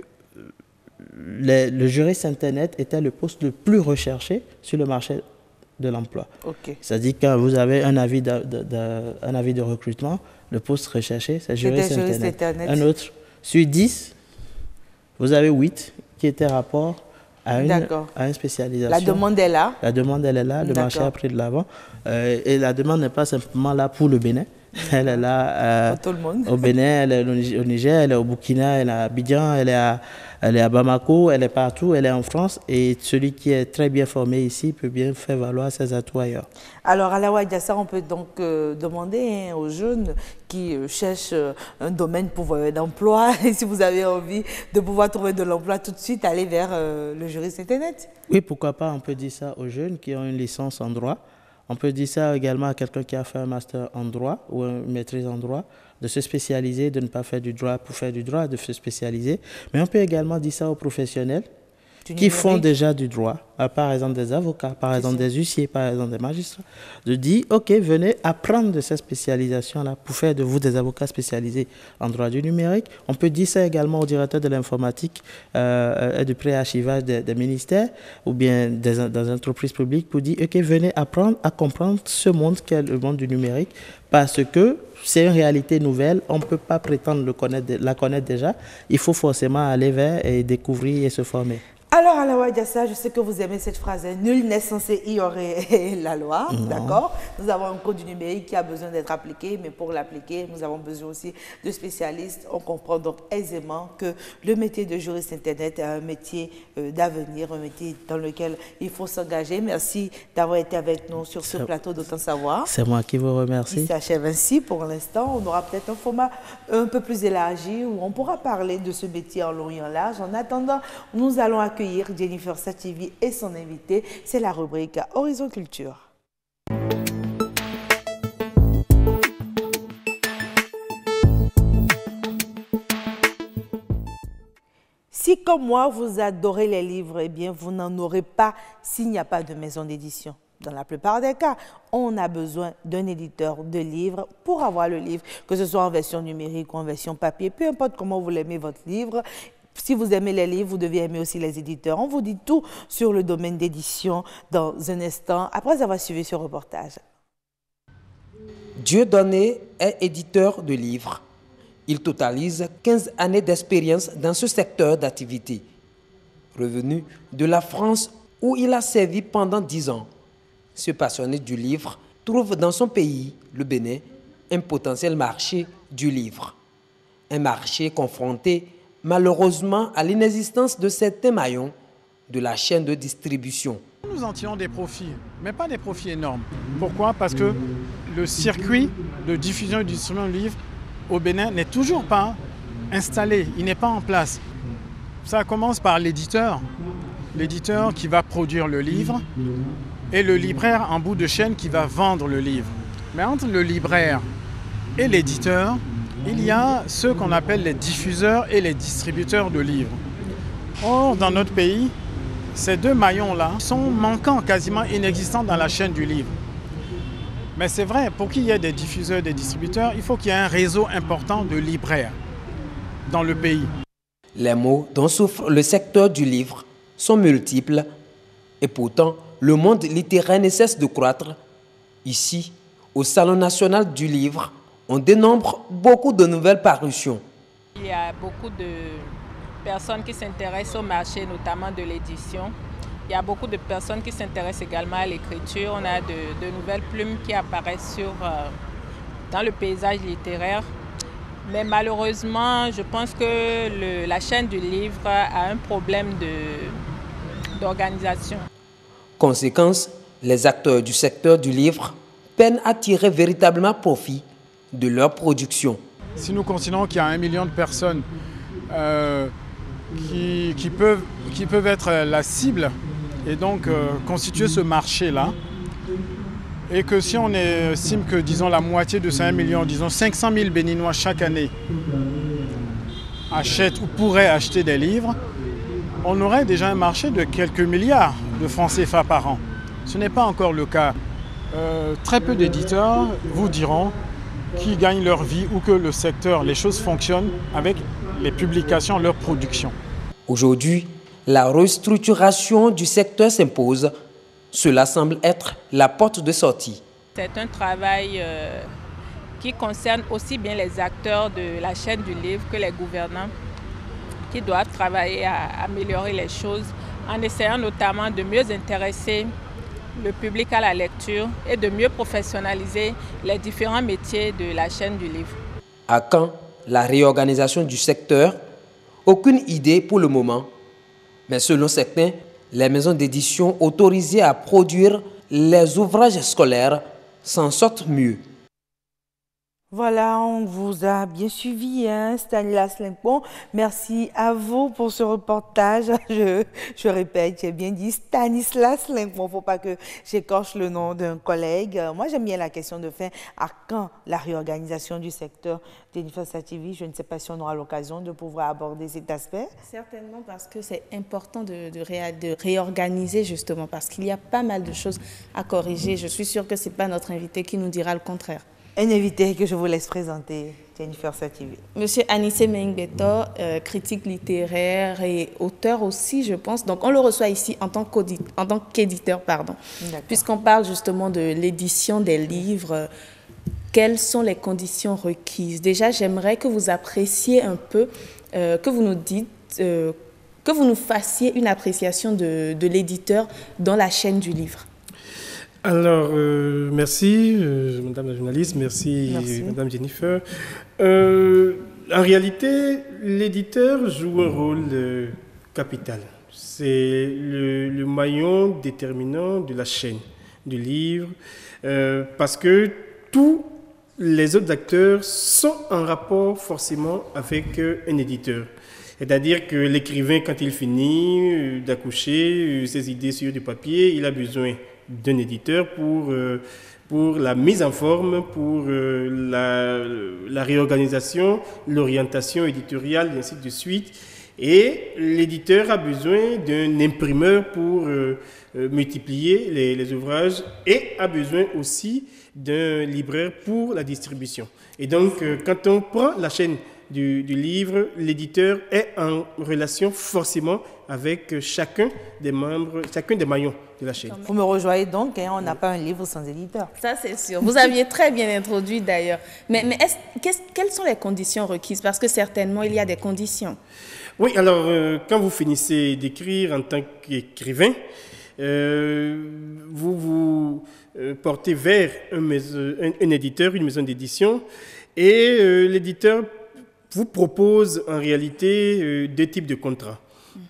Le, le juriste Internet était le poste le plus recherché sur le marché de l'emploi. Okay. C'est-à-dire quand vous avez un avis de, de, de, un avis de recrutement, le poste recherché, c'est juriste Internet. Internet. Un autre, sur dix, vous avez huit qui étaient rapport à une, à une spécialisation. La demande est là. La demande, elle est là. Le marché a pris de l'avant. Euh, et la demande n'est pas simplement là pour le Bénin. Elle est là euh, pour tout le monde. Au Bénin, elle est au Niger, elle est au Burkina, elle est à Abidjan, elle est à, elle est à Bamako, elle est partout, elle est en France. Et celui qui est très bien formé ici peut bien faire valoir ses atouts ailleurs. Alors, à la Ouadjassa, on peut donc euh, demander hein, aux jeunes qui euh, cherchent euh, un domaine pour euh, d'emploi, et si vous avez envie de pouvoir trouver de l'emploi tout de suite, aller vers euh, le juriste Internet. Oui, pourquoi pas, on peut dire ça aux jeunes qui ont une licence en droit. On peut dire ça également à quelqu'un qui a fait un master en droit ou une maîtrise en droit, de se spécialiser, de ne pas faire du droit pour faire du droit, de se spécialiser. Mais on peut également dire ça aux professionnels qui font déjà du droit, par exemple des avocats, par exemple des huissiers, par exemple des magistrats, de dire, OK, venez apprendre de cette spécialisation-là pour faire de vous des avocats spécialisés en droit du numérique. On peut dire ça également au directeur de l'informatique euh, et du préarchivage des, des ministères ou bien des, des entreprises publiques pour dire, OK, venez apprendre à comprendre ce monde qu'est le monde du numérique parce que c'est une réalité nouvelle, on ne peut pas prétendre le connaître, la connaître déjà, il faut forcément aller vers et découvrir et se former. Alors, à la Ouadjassa, je sais que vous aimez cette phrase, hein, nul n'est censé ignorer la loi, d'accord? Nous avons un code du numérique qui a besoin d'être appliqué, mais pour l'appliquer, nous avons besoin aussi de spécialistes. On comprend donc aisément que le métier de juriste Internet est un métier euh, d'avenir, un métier dans lequel il faut s'engager. Merci d'avoir été avec nous sur ce plateau d'Autant Savoir. C'est moi qui vous remercie. Il s'achève ainsi pour l'instant. On aura peut-être un format un peu plus élargi où on pourra parler de ce métier en long et en large. En attendant, nous allons accueillir Jennifer Sativi et son invité, c'est la rubrique Horizon Culture. Si comme moi vous adorez les livres, eh bien vous n'en aurez pas s'il n'y a pas de maison d'édition. Dans la plupart des cas, on a besoin d'un éditeur de livres pour avoir le livre, que ce soit en version numérique ou en version papier, peu importe comment vous l'aimez votre livre. Si vous aimez les livres, vous devez aimer aussi les éditeurs. On vous dit tout sur le domaine d'édition dans un instant, après avoir suivi ce reportage. Dieudonné est éditeur de livres. Il totalise quinze années d'expérience dans ce secteur d'activité. Revenu de la France où il a servi pendant dix ans, ce passionné du livre trouve dans son pays, le Bénin, un potentiel marché du livre. Un marché confronté malheureusement à l'inexistence de certains maillons de la chaîne de distribution. Nous en tirons des profits, mais pas des profits énormes. Pourquoi? Parce que le circuit de diffusion et de distribution de livres au Bénin n'est toujours pas installé, il n'est pas en place. Ça commence par l'éditeur, l'éditeur qui va produire le livre et le libraire en bout de chaîne qui va vendre le livre. Mais entre le libraire et l'éditeur, il y a ceux qu'on appelle les diffuseurs et les distributeurs de livres. Or, dans notre pays, ces deux maillons-là sont manquants, quasiment inexistants dans la chaîne du livre. Mais c'est vrai, pour qu'il y ait des diffuseurs et des distributeurs, il faut qu'il y ait un réseau important de libraires dans le pays. Les maux dont souffre le secteur du livre sont multiples et pourtant, le monde littéraire ne cesse de croître. Ici, au Salon national du livre, on dénombre beaucoup de nouvelles parutions. Il y a beaucoup de personnes qui s'intéressent au marché, notamment de l'édition. Il y a beaucoup de personnes qui s'intéressent également à l'écriture. On a de, de nouvelles plumes qui apparaissent sur, euh, dans le paysage littéraire. Mais malheureusement, je pense que le, la chaîne du livre a un problème d'organisation. Conséquence, les acteurs du secteur du livre peinent à tirer véritablement profit de leur production. Si nous considérons qu'il y a un million de personnes euh, qui, qui, peuvent, qui peuvent être la cible et donc euh, constituer ce marché-là. Et que si on estime que, disons, la moitié de ces un million, disons cinq cent mille Béninois chaque année achètent ou pourraient acheter des livres, on aurait déjà un marché de quelques milliards de francs C F A par an. Ce n'est pas encore le cas. Euh, très peu d'éditeurs vous diront qu'ils gagnent leur vie ou que le secteur, les choses fonctionnent avec les publications, leur production. Aujourd'hui, la restructuration du secteur s'impose. Cela semble être la porte de sortie. C'est un travail euh, qui concerne aussi bien les acteurs de la chaîne du livre que les gouvernants qui doivent travailler à améliorer les choses en essayant notamment de mieux intéresser le public à la lecture et de mieux professionnaliser les différents métiers de la chaîne du livre. À quand la réorganisation du secteur? Aucune idée pour le moment. Mais selon certains, les maisons d'édition autorisées à produire les ouvrages scolaires s'en sortent mieux. Voilà, on vous a bien suivi, hein, Stanislas Limpon. Merci à vous pour ce reportage. Je, je répète, j'ai bien dit Stanislas Limpon. Il ne faut pas que j'écorche le nom d'un collègue. Moi, j'aime bien la question de fin. À quand la réorganisation du secteur? Jennifer Sativi, je ne sais pas si on aura l'occasion de pouvoir aborder cet aspect. Certainement, parce que c'est important de, de, ré, de réorganiser justement, parce qu'il y a pas mal de choses à corriger. Je suis sûre que ce n'est pas notre invité qui nous dira le contraire. Un invité que je vous laisse présenter, Jennifer Sativi. Monsieur Anissé Mengbeto, euh, critique littéraire et auteur aussi, je pense. Donc, on le reçoit ici en tant qu'éditeur, pardon. Puisqu'on parle justement de l'édition des livres, quelles sont les conditions requises? Déjà, j'aimerais que vous appréciez un peu, euh, que vous nous dites, euh, que vous nous fassiez une appréciation de, de l'éditeur dans la chaîne du livre. Alors, euh, merci, euh, Madame la journaliste, merci, merci. Madame Jennifer. Euh, en réalité, l'éditeur joue un rôle euh, capital. C'est le, le maillon déterminant de la chaîne du livre, euh, parce que tous les autres acteurs sont en rapport forcément avec euh, un éditeur. C'est-à-dire que l'écrivain, quand il finit euh, d'accoucher euh, ses idées sur du papier, il a besoin d'un éditeur pour, euh, pour la mise en forme, pour euh, la, la réorganisation, l'orientation éditoriale, et ainsi de suite. Et l'éditeur a besoin d'un imprimeur pour euh, euh, multiplier les, les ouvrages et a besoin aussi d'un libraire pour la distribution. Et donc, euh, quand on prend la chaîne du, du livre, l'éditeur est en relation forcément avec chacun des membres, chacun des maillons de la chaîne. Vous me rejoignez donc, hein, on n'a pas un livre sans éditeur. Ça, c'est sûr. Vous aviez très bien introduit d'ailleurs. Mais, mais est-ce, qu'est-ce, quelles sont les conditions requises? Parce que certainement, il y a des conditions. Oui, alors, euh, quand vous finissez d'écrire en tant qu'écrivain, euh, vous vous euh, portez vers un, maison, un, un éditeur, une maison d'édition, et euh, l'éditeur vous propose en réalité euh, deux types de contrats.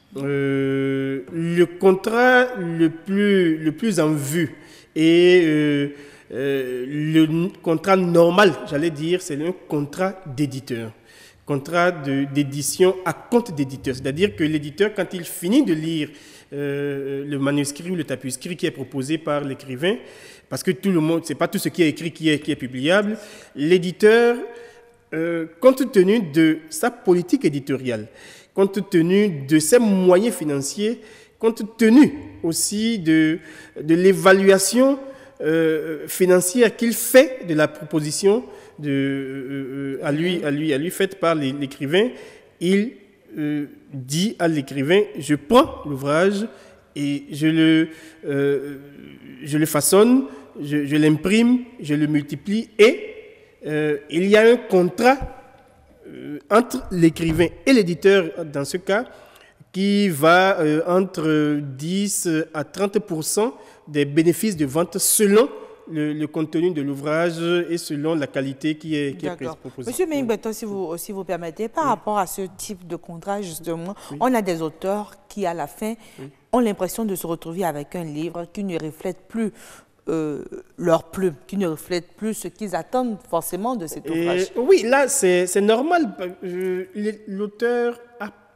Euh, le contrat le plus, le plus en vue et euh, euh, le contrat normal, j'allais dire, c'est un contrat d'éditeur. Contrat de, d'édition à compte d'éditeur. C'est-à-dire que l'éditeur, quand il finit de lire euh, le manuscrit ou le tapuscrit qui est proposé par l'écrivain, parce que tout le monde, c'est pas tout ce qui est écrit qui est, qui est publiable, l'éditeur, euh, compte tenu de sa politique éditoriale, compte tenu de ses moyens financiers, compte tenu aussi de, de l'évaluation euh, financière qu'il fait de la proposition de, euh, à, lui, à, lui, à lui faite par l'écrivain, il euh, dit à l'écrivain, je prends l'ouvrage et je le, euh, je le façonne, je, je l'imprime, je le multiplie et euh, il y a un contrat entre l'écrivain et l'éditeur, dans ce cas, qui va euh, entre dix à trente pour cent des bénéfices de vente selon le, le contenu de l'ouvrage et selon la qualité qui est, qui est proposée. Monsieur Mengbeto, si vous, si vous permettez, par oui. rapport à ce type de contrat, justement, oui. on a des auteurs qui, à la fin, oui. ont l'impression de se retrouver avec un livre qui ne reflète plus Euh, leur plume, qui ne reflète plus ce qu'ils attendent forcément de cet ouvrage. Et, oui, là, c'est normal. L'auteur a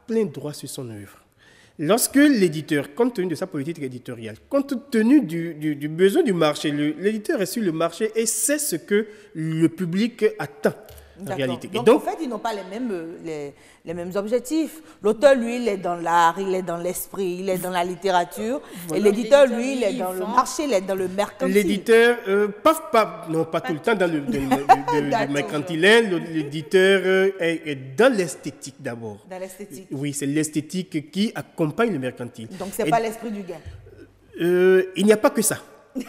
plein droit sur son œuvre. Lorsque l'éditeur, compte tenu de sa politique éditoriale, compte tenu du, du, du besoin du marché, l'éditeur est sur le marché et sait ce que le public attend en réalité. Donc, et donc, en fait, ils n'ont pas les mêmes, les, les mêmes objectifs. L'auteur, lui, il est dans l'art, il est dans l'esprit, il est dans la littérature. Voilà. Et l'éditeur, lui, il est dans le marché, il est dans le mercantile. L'éditeur, euh, pas, pas, non, pas, pas tout le temps dans le, de, de, de, de mercantile. L'éditeur euh, est, est dans l'esthétique d'abord. Dans l'esthétique. Oui, c'est l'esthétique qui accompagne le mercantile. Donc, ce n'est pas l'esprit du gain. Euh, il n'y a pas que ça.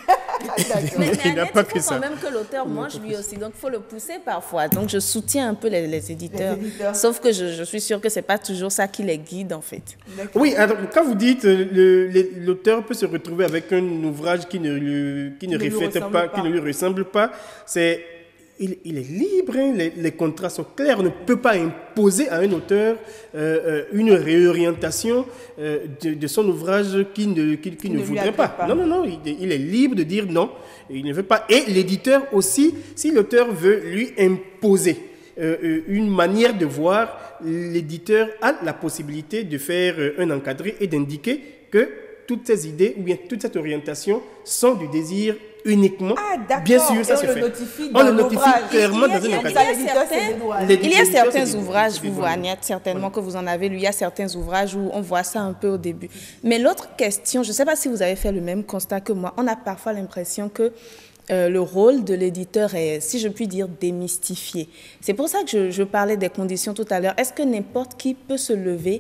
mais il n'a pas que ça. Il faut quand même que l'auteur mange lui aussi, donc il faut le pousser parfois. Donc je soutiens un peu les, les, éditeurs, les éditeurs, sauf que je, je suis sûre que ce n'est pas toujours ça qui les guide en fait. Oui, alors, quand vous dites l'auteur peut se retrouver avec un ouvrage qui ne, lui, qui ne, ne reflète pas, pas, qui ne lui ressemble pas, c'est... Il, il est libre, hein, les, les contrats sont clairs, on ne peut pas imposer à un auteur euh, une réorientation euh, de, de son ouvrage qui ne, qui, qui qui ne, ne voudrait pas. pas. Non, non, non, il, il est libre de dire non, il ne veut pas. Et l'éditeur aussi, si l'auteur veut lui imposer euh, une manière de voir, l'éditeur a la possibilité de faire un encadré et d'indiquer que toutes ces idées ou bien toute cette orientation sont du désir uniquement. Ah, bien sûr, ça se fait. On le notifie clairement dans un encadré. Il y a certains ouvrages, vous, Agnès, certainement que vous en avez lu, il y a certains ouvrages où on voit ça un peu au début. Mais l'autre question, je ne sais pas si vous avez fait le même constat que moi, on a parfois l'impression que Euh, le rôle de l'éditeur est, si je puis dire, démystifié. C'est pour ça que je, je parlais des conditions tout à l'heure. Est-ce que n'importe qui peut se lever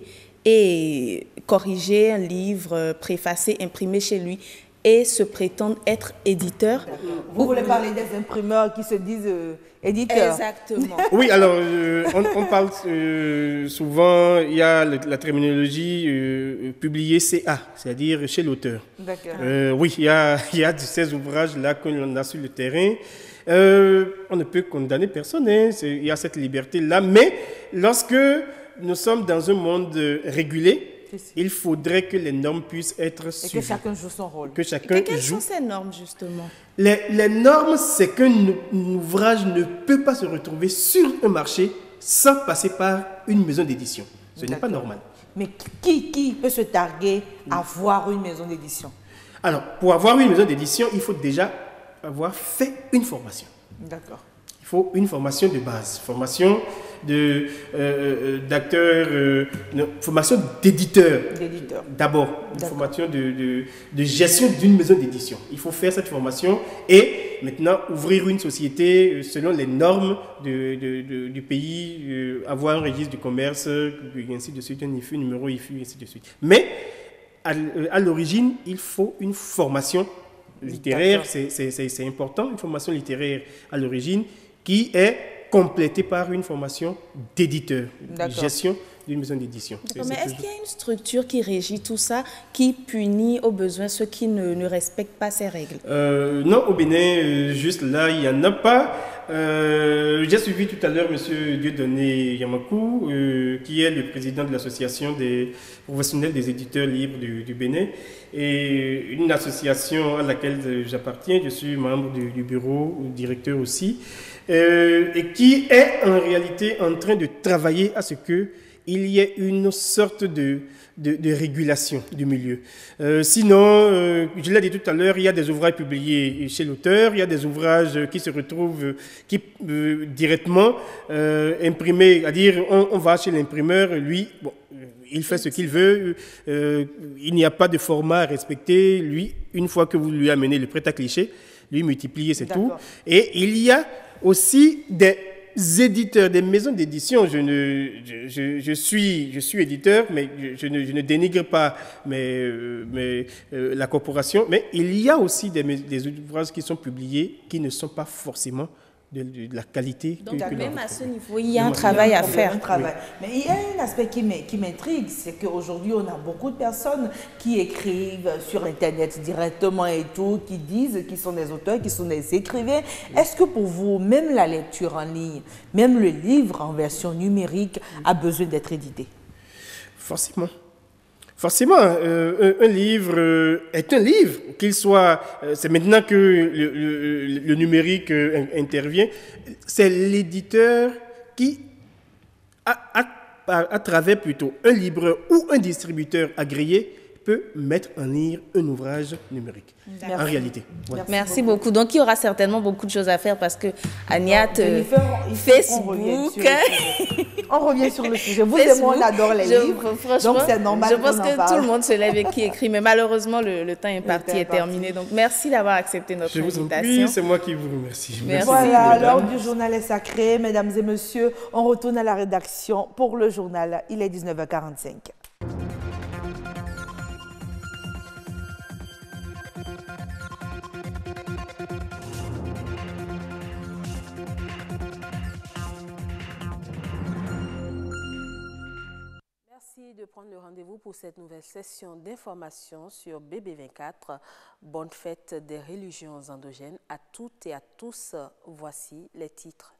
et corriger un livre, préfacé, imprimé chez lui et se prétendre être éditeur? Vous voulez parler des imprimeurs qui se disent euh, éditeurs? Exactement. Oui, alors, euh, on, on parle euh, souvent, il y a le, la terminologie euh, publiée C A, c'est-à-dire chez l'auteur. D'accord. Euh, oui, il y a, il y a ces ouvrages-là qu'on a sur le terrain. Euh, on ne peut condamner personne, hein, il y a cette liberté-là, mais lorsque nous sommes dans un monde régulé, il faudrait que les normes puissent être suivies. Et que chacun joue son rôle. Que chacun et que quelles joue. sont ces normes, justement? Les, les normes, c'est qu'un ouvrage ne peut pas se retrouver sur un marché sans passer par une maison d'édition. Ce n'est pas normal. Mais qui, qui peut se targuer à avoir une maison d'édition? Alors, pour avoir une maison d'édition, il faut déjà avoir fait une formation. D'accord. Il faut une formation de base, formation de, euh, d'acteur, euh, formation d'éditeur. D'éditeur. D'abord, une formation de, de, de gestion d'une maison d'édition. Il faut faire cette formation et maintenant ouvrir une société selon les normes de, de, de, du pays, euh, avoir un registre du commerce, et ainsi de suite, un I F U, un numéro I F U, et ainsi de suite. Mais à, à l'origine, il faut une formation littéraire, c'est important, une formation littéraire à l'origine, qui est complétée par une formation d'éditeur, de gestion d'une maison d'édition. Mais est-ce qu'il y a une structure qui régit tout ça, qui punit au besoin ceux qui ne, ne respectent pas ces règles? euh, Non, au Bénin, euh, juste là, il n'y en a pas. Euh, J'ai suivi tout à l'heure M. Dieudonné Yamakou, euh, qui est le président de l'association des professionnels des éditeurs libres du, du Bénin, et une association à laquelle j'appartiens. Je suis membre du, du bureau, directeur aussi, euh, et qui est en réalité en train de travailler à ce que il y ait une sorte de, de, de régulation du milieu. Euh, sinon, euh, je l'ai dit tout à l'heure, il y a des ouvrages publiés chez l'auteur, il y a des ouvrages qui se retrouvent qui, euh, directement euh, imprimés, c'est-à-dire on, on va chez l'imprimeur, lui, bon, il fait ce qu'il veut, euh, il n'y a pas de format à respecter, lui, une fois que vous lui amenez le prêt à cliché, lui multiplier, c'est tout. Et il y a aussi des éditeurs, des maisons d'édition. Je, ne, je, je, je, suis, je suis éditeur, mais je, je, ne, je ne dénigre pas mais, mais, euh, la corporation. Mais il y a aussi des, des ouvrages qui sont publiés qui ne sont pas forcément de, de, de la qualité. Donc, que, que même à ce niveau, il y a un travail à faire. Un travail. Oui. Mais il y a un aspect qui m'intrigue, c'est qu'aujourd'hui, on a beaucoup de personnes qui écrivent sur Internet directement et tout, qui disent qu'ils sont des auteurs, qui sont des écrivains. Est-ce que pour vous, même la lecture en ligne, même le livre en version numérique a besoin d'être édité? Forcément. Forcément, euh, un, un livre euh, est un livre, qu'il soit, euh, c'est maintenant que le, le, le numérique euh, intervient, c'est l'éditeur qui a, a à, à travers plutôt un libraire ou un distributeur agréé, peut mettre en ligne un ouvrage numérique. Merci. En réalité. Voilà. Merci, Merci beaucoup. beaucoup. Donc, il y aura certainement beaucoup de choses à faire parce que Agnat, euh, Facebook... On revient sur le sujet. Vous et moi, on adore les je, livres. Donc, c'est normal. Je pense que tout le monde se lève et qui écrit. Mais malheureusement, le, le temps imparti est terminé. Donc, merci d'avoir accepté notre je vous invitation. En prie, c'est moi qui vous remercie. Merci. Voilà, l'heure du journal est sacrée. Mesdames et messieurs, on retourne à la rédaction pour le journal. Il est dix-neuf heures quarante-cinq. Merci de prendre le rendez-vous pour cette nouvelle session d'information sur B B vingt-quatre. Bonne fête des religions endogènes à toutes et à tous. Voici les titres.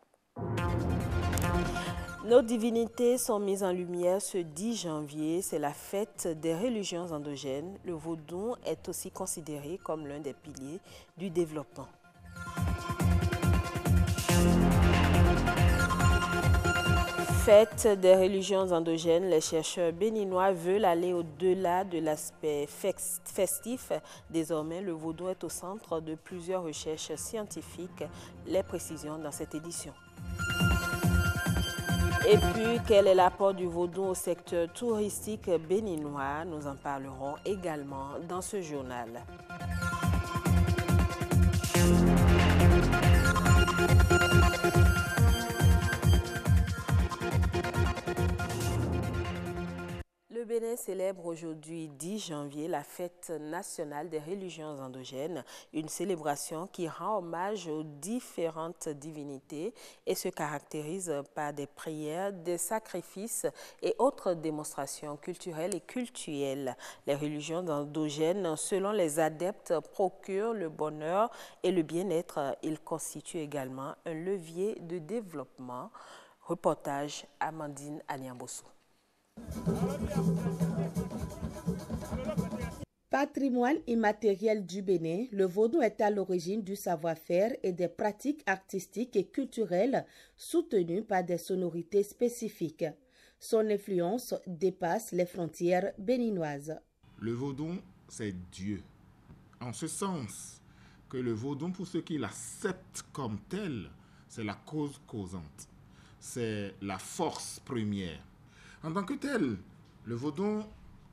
Nos divinités sont mises en lumière ce dix janvier. C'est la fête des religions endogènes. Le vaudou est aussi considéré comme l'un des piliers du développement. Fête des religions endogènes, les chercheurs béninois veulent aller au-delà de l'aspect festif. Désormais, le vaudou est au centre de plusieurs recherches scientifiques. Les précisions dans cette édition. Et puis, quel est l'apport du vaudou au secteur touristique béninois? Nous en parlerons également dans ce journal. Le Bénin célèbre aujourd'hui dix janvier la fête nationale des religions endogènes, une célébration qui rend hommage aux différentes divinités et se caractérise par des prières, des sacrifices et autres démonstrations culturelles et cultuelles. Les religions endogènes, selon les adeptes, procurent le bonheur et le bien-être. Ils constituent également un levier de développement. Reportage Amandine Aniambossou. Patrimoine immatériel du Bénin, le vaudou est à l'origine du savoir-faire et des pratiques artistiques et culturelles soutenues par des sonorités spécifiques. Son influence dépasse les frontières béninoises. Le vaudou, c'est Dieu. En ce sens que le vaudou, pour ceux qui l'acceptent comme tel, c'est la cause causante. C'est la force première. En tant que tel, le vaudou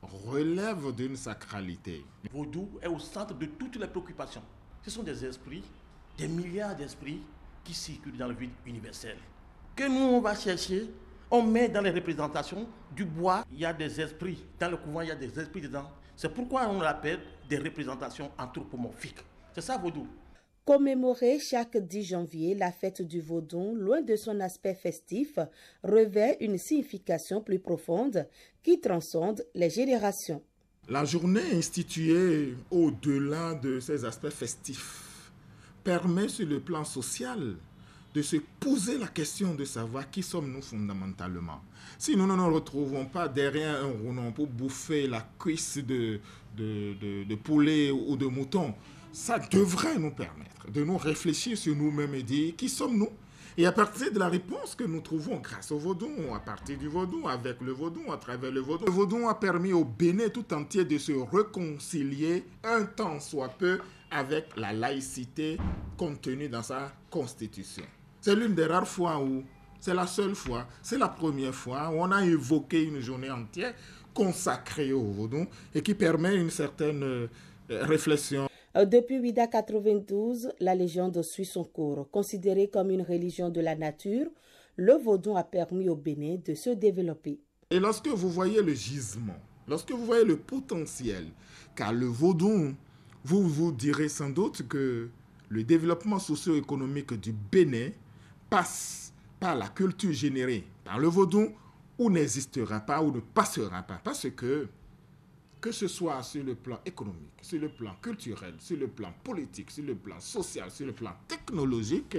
relève d'une sacralité. Le vaudou est au centre de toutes les préoccupations. Ce sont des esprits, des milliards d'esprits qui circulent dans le vide universel. Que nous, on va chercher, on met dans les représentations du bois, il y a des esprits. Dans le couvent, il y a des esprits dedans. C'est pourquoi on l'appelle des représentations anthropomorphiques. C'est ça, vaudou. Commémorer chaque dix janvier la fête du vaudou, loin de son aspect festif, revêt une signification plus profonde qui transcende les générations. La journée instituée au-delà de ces aspects festifs permet sur le plan social de se poser la question de savoir qui sommes-nous fondamentalement. Si nous ne nous retrouvons pas derrière un rouleau pour bouffer la cuisse de, de, de, de poulet ou de mouton, ça devrait nous permettre de nous réfléchir sur nous-mêmes et dire qui sommes-nous. Et à partir de la réponse que nous trouvons grâce au vaudou, à partir du vaudou, avec le vaudou, à travers le vaudou, le vaudou a permis au Bénin tout entier de se réconcilier un temps soit peu avec la laïcité contenue dans sa constitution. C'est l'une des rares fois où, c'est la seule fois, c'est la première fois où on a évoqué une journée entière consacrée au vaudou et qui permet une certaine euh, réflexion. Depuis Ouida quatre-vingt-douze, la légende suit son cours. Considéré comme une religion de la nature, le vaudou a permis au Bénin de se développer. Et lorsque vous voyez le gisement, lorsque vous voyez le potentiel, car le vaudou, vous vous direz sans doute que le développement socio-économique du Bénin passe par la culture générée par le vaudou ou n'existera pas ou ne passera pas. Parce que que ce soit sur le plan économique, sur le plan culturel, sur le plan politique, sur le plan social, sur le plan technologique,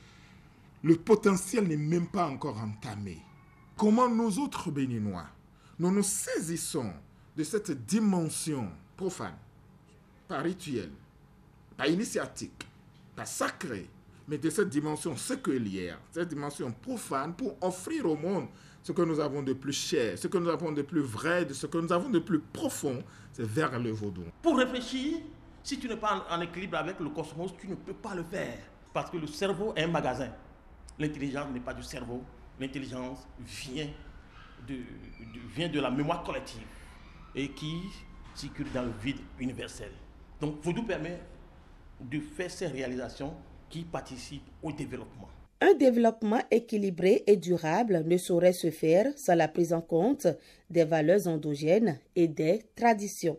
le potentiel n'est même pas encore entamé. Comment nous autres Béninois, nous nous saisissons de cette dimension profane, pas rituelle, pas initiatique, pas sacrée, mais de cette dimension séculière, cette dimension profane, pour offrir au monde ce que nous avons de plus cher, ce que nous avons de plus vrai, de ce que nous avons de plus profond, c'est vers le vaudou. Pour réfléchir, si tu n'es pas en équilibre avec le cosmos, tu ne peux pas le faire. Parce que le cerveau est un magasin. L'intelligence n'est pas du cerveau. L'intelligence vient de, de, vient de la mémoire collective et qui circule dans le vide universel. Donc, vaudou permet de faire ces réalisations qui participent au développement. Un développement équilibré et durable ne saurait se faire sans la prise en compte des valeurs endogènes et des traditions.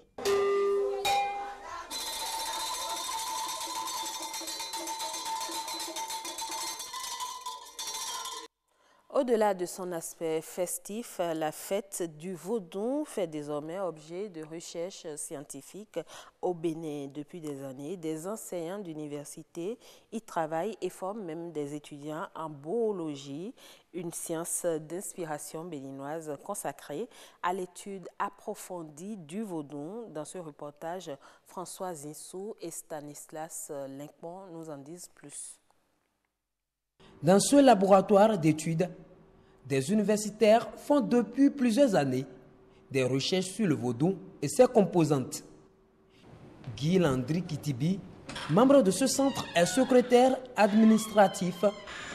Au-delà de son aspect festif, la fête du Vaudou fait désormais objet de recherches scientifiques au Bénin depuis des années. Des enseignants d'université y travaillent et forment même des étudiants en boologie, une science d'inspiration béninoise consacrée à l'étude approfondie du Vaudou. Dans ce reportage, François Zinsou et Stanislas Linkmont nous en disent plus. Dans ce laboratoire d'études, des universitaires font depuis plusieurs années des recherches sur le vaudou et ses composantes. Guy Landry Kitibi, membre de ce centre, est secrétaire administratif.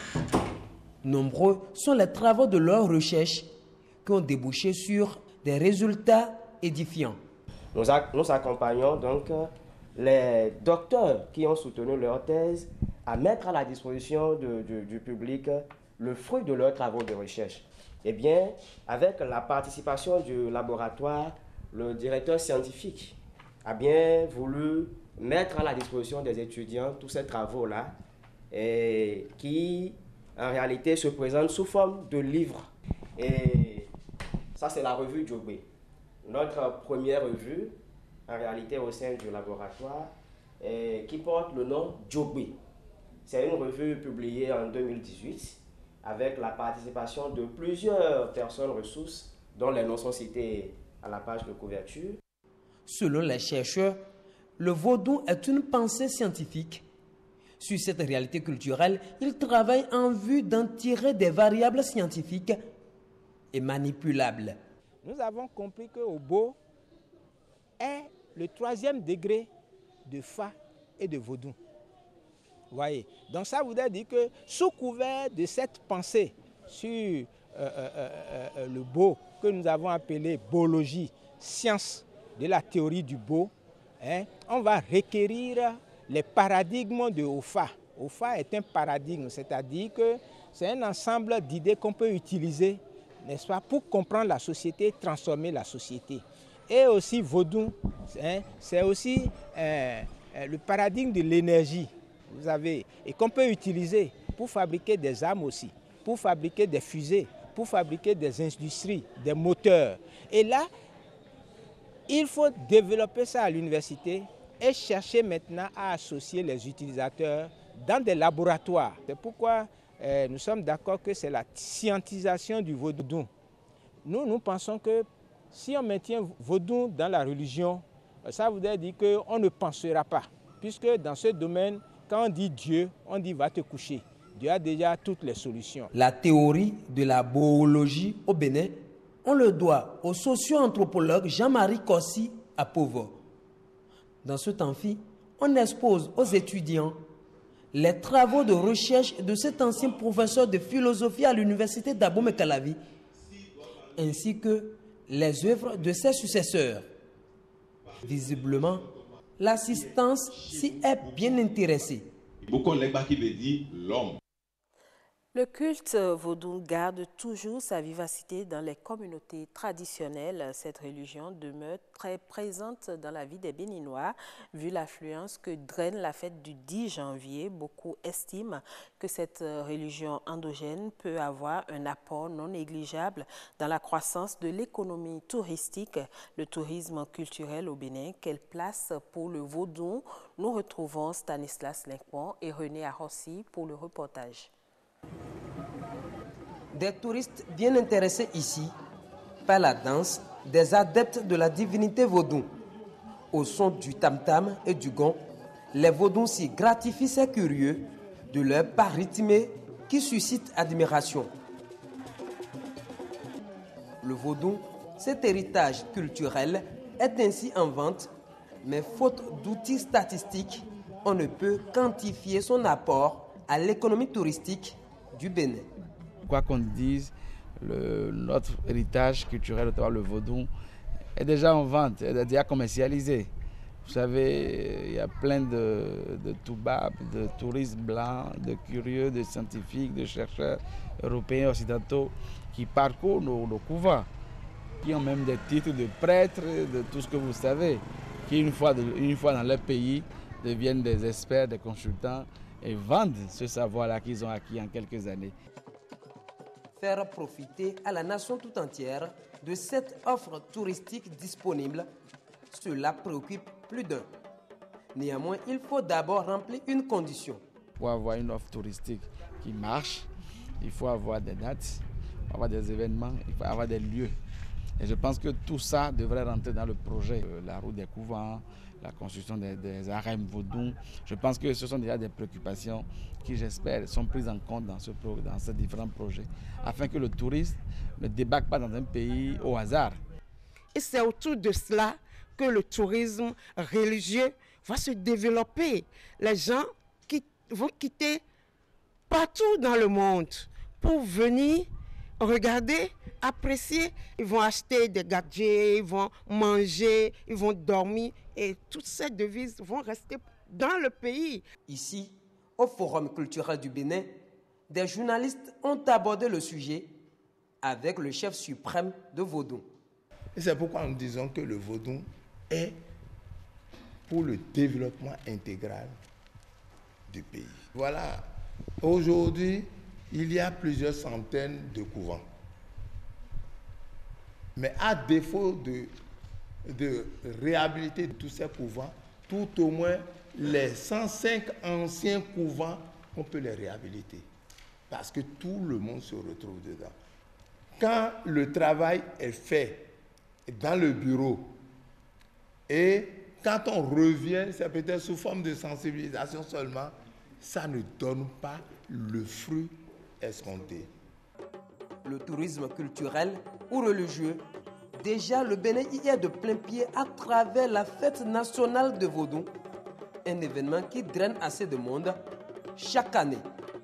Nombreux sont les travaux de leurs recherches qui ont débouché sur des résultats édifiants. Nous, nous accompagnons donc les docteurs qui ont soutenu leur thèse à mettre à la disposition de, de, du public le fruit de leurs travaux de recherche. Eh bien, avec la participation du laboratoire, le directeur scientifique a bien voulu mettre à la disposition des étudiants tous ces travaux-là, et qui, en réalité, se présentent sous forme de livres. Et ça, c'est la revue Djobé. Notre première revue, en réalité, au sein du laboratoire, et qui porte le nom Djobé. C'est une revue publiée en deux mille dix-huit avec la participation de plusieurs personnes ressources dont les noms sont cités à la page de couverture. Selon les chercheurs, le vaudou est une pensée scientifique. Sur cette réalité culturelle, ils travaillent en vue d'en tirer des variables scientifiques et manipulables. Nous avons compris que Obo est le troisième degré de Fa et de vaudou. Voyez. Donc ça voudrait dire que sous couvert de cette pensée sur euh, euh, euh, le beau, que nous avons appelé boologie, science de la théorie du beau, hein, on va requérir les paradigmes de Ofa. Ofa est un paradigme, c'est-à-dire que c'est un ensemble d'idées qu'on peut utiliser, n'est-ce pas, pour comprendre la société, transformer la société. Et aussi vaudou, hein, c'est aussi euh, le paradigme de l'énergie. Vous avez, et qu'on peut utiliser pour fabriquer des armes aussi, pour fabriquer des fusées, pour fabriquer des industries, des moteurs. Et là, il faut développer ça à l'université et chercher maintenant à associer les utilisateurs dans des laboratoires. C'est pourquoi euh, nous sommes d'accord que c'est la scientisation du vaudou. Nous, nous pensons que si on maintient vaudou dans la religion, ça voudrait dire qu'on ne pensera pas, puisque dans ce domaine, quand on dit Dieu, on dit va te coucher. Dieu a déjà toutes les solutions. La théorie de la boologie au Bénin, on le doit au socio-anthropologue Jean-Marie Kossi à Povo. Dans cet amphi, on expose aux étudiants les travaux de recherche de cet ancien professeur de philosophie à l'université d'Abomey-Calavi, ainsi que les œuvres de ses successeurs. Visiblement, l'assistance s'y est bien intéressée. Beaucoup de gens qui veut dire l'homme. Le culte vaudou garde toujours sa vivacité dans les communautés traditionnelles. Cette religion demeure très présente dans la vie des Béninois. Vu l'affluence que draine la fête du dix janvier, beaucoup estiment que cette religion endogène peut avoir un apport non négligeable dans la croissance de l'économie touristique, le tourisme culturel au Bénin. Quelle place pour le vaudou? Nous retrouvons Stanislas Linkmont et René Arossi pour le reportage. Des touristes bien intéressés ici par la danse des adeptes de la divinité vaudou. Au son du tam-tam et du gong, les vaudous s'y gratifient ces curieux de leur pas rythmé qui suscite admiration. Le vaudou, cet héritage culturel, est ainsi en vente, mais faute d'outils statistiques, on ne peut quantifier son apport à l'économie touristique du Bénin. Quoi qu'on dise, le, notre héritage culturel, notamment le vaudou, est déjà en vente, est déjà commercialisé. Vous savez, il y a plein de, de toubabs, de touristes blancs, de curieux, de scientifiques, de chercheurs européens, occidentaux qui parcourent nos, nos couvents, qui ont même des titres de prêtres, de tout ce que vous savez, qui une fois, de, une fois dans leur pays deviennent des experts, des consultants et vendent ce savoir-là qu'ils ont acquis en quelques années. Faire profiter à la nation tout entière de cette offre touristique disponible, cela préoccupe plus d'un. Néanmoins, il faut d'abord remplir une condition. Pour avoir une offre touristique qui marche, il faut avoir des dates, il faut avoir des événements, il faut avoir des lieux. Et je pense que tout ça devrait rentrer dans le projet. La route des couvents, la construction des, des harems vaudous. Je pense que ce sont déjà des préoccupations qui, j'espère, sont prises en compte dans, ce, dans ces différents projets, afin que le touriste ne débarque pas dans un pays au hasard. Et c'est autour de cela que le tourisme religieux va se développer. Les gens qui vont quitter partout dans le monde pour venir regarder, apprécier. Ils vont acheter des gadgets, ils vont manger, ils vont dormir et toutes ces devises vont rester dans le pays. Ici, au Forum culturel du Bénin, des journalistes ont abordé le sujet avec le chef suprême de Vaudou. Et c'est pourquoi nous disons que le vaudou est pour le développement intégral du pays. Voilà, aujourd'hui, il y a plusieurs centaines de couvents. Mais à défaut de, de réhabiliter tous ces couvents, tout au moins les cent cinq anciens couvents, on peut les réhabiliter. Parce que tout le monde se retrouve dedans. Quand le travail est fait dans le bureau et quand on revient, c'est peut-être sous forme de sensibilisation seulement, ça ne donne pas le fruit escompté. Le tourisme culturel ou religieux, déjà le Bénin y est de plein pied à travers la fête nationale de Vaudou, un événement qui draine assez de monde chaque année.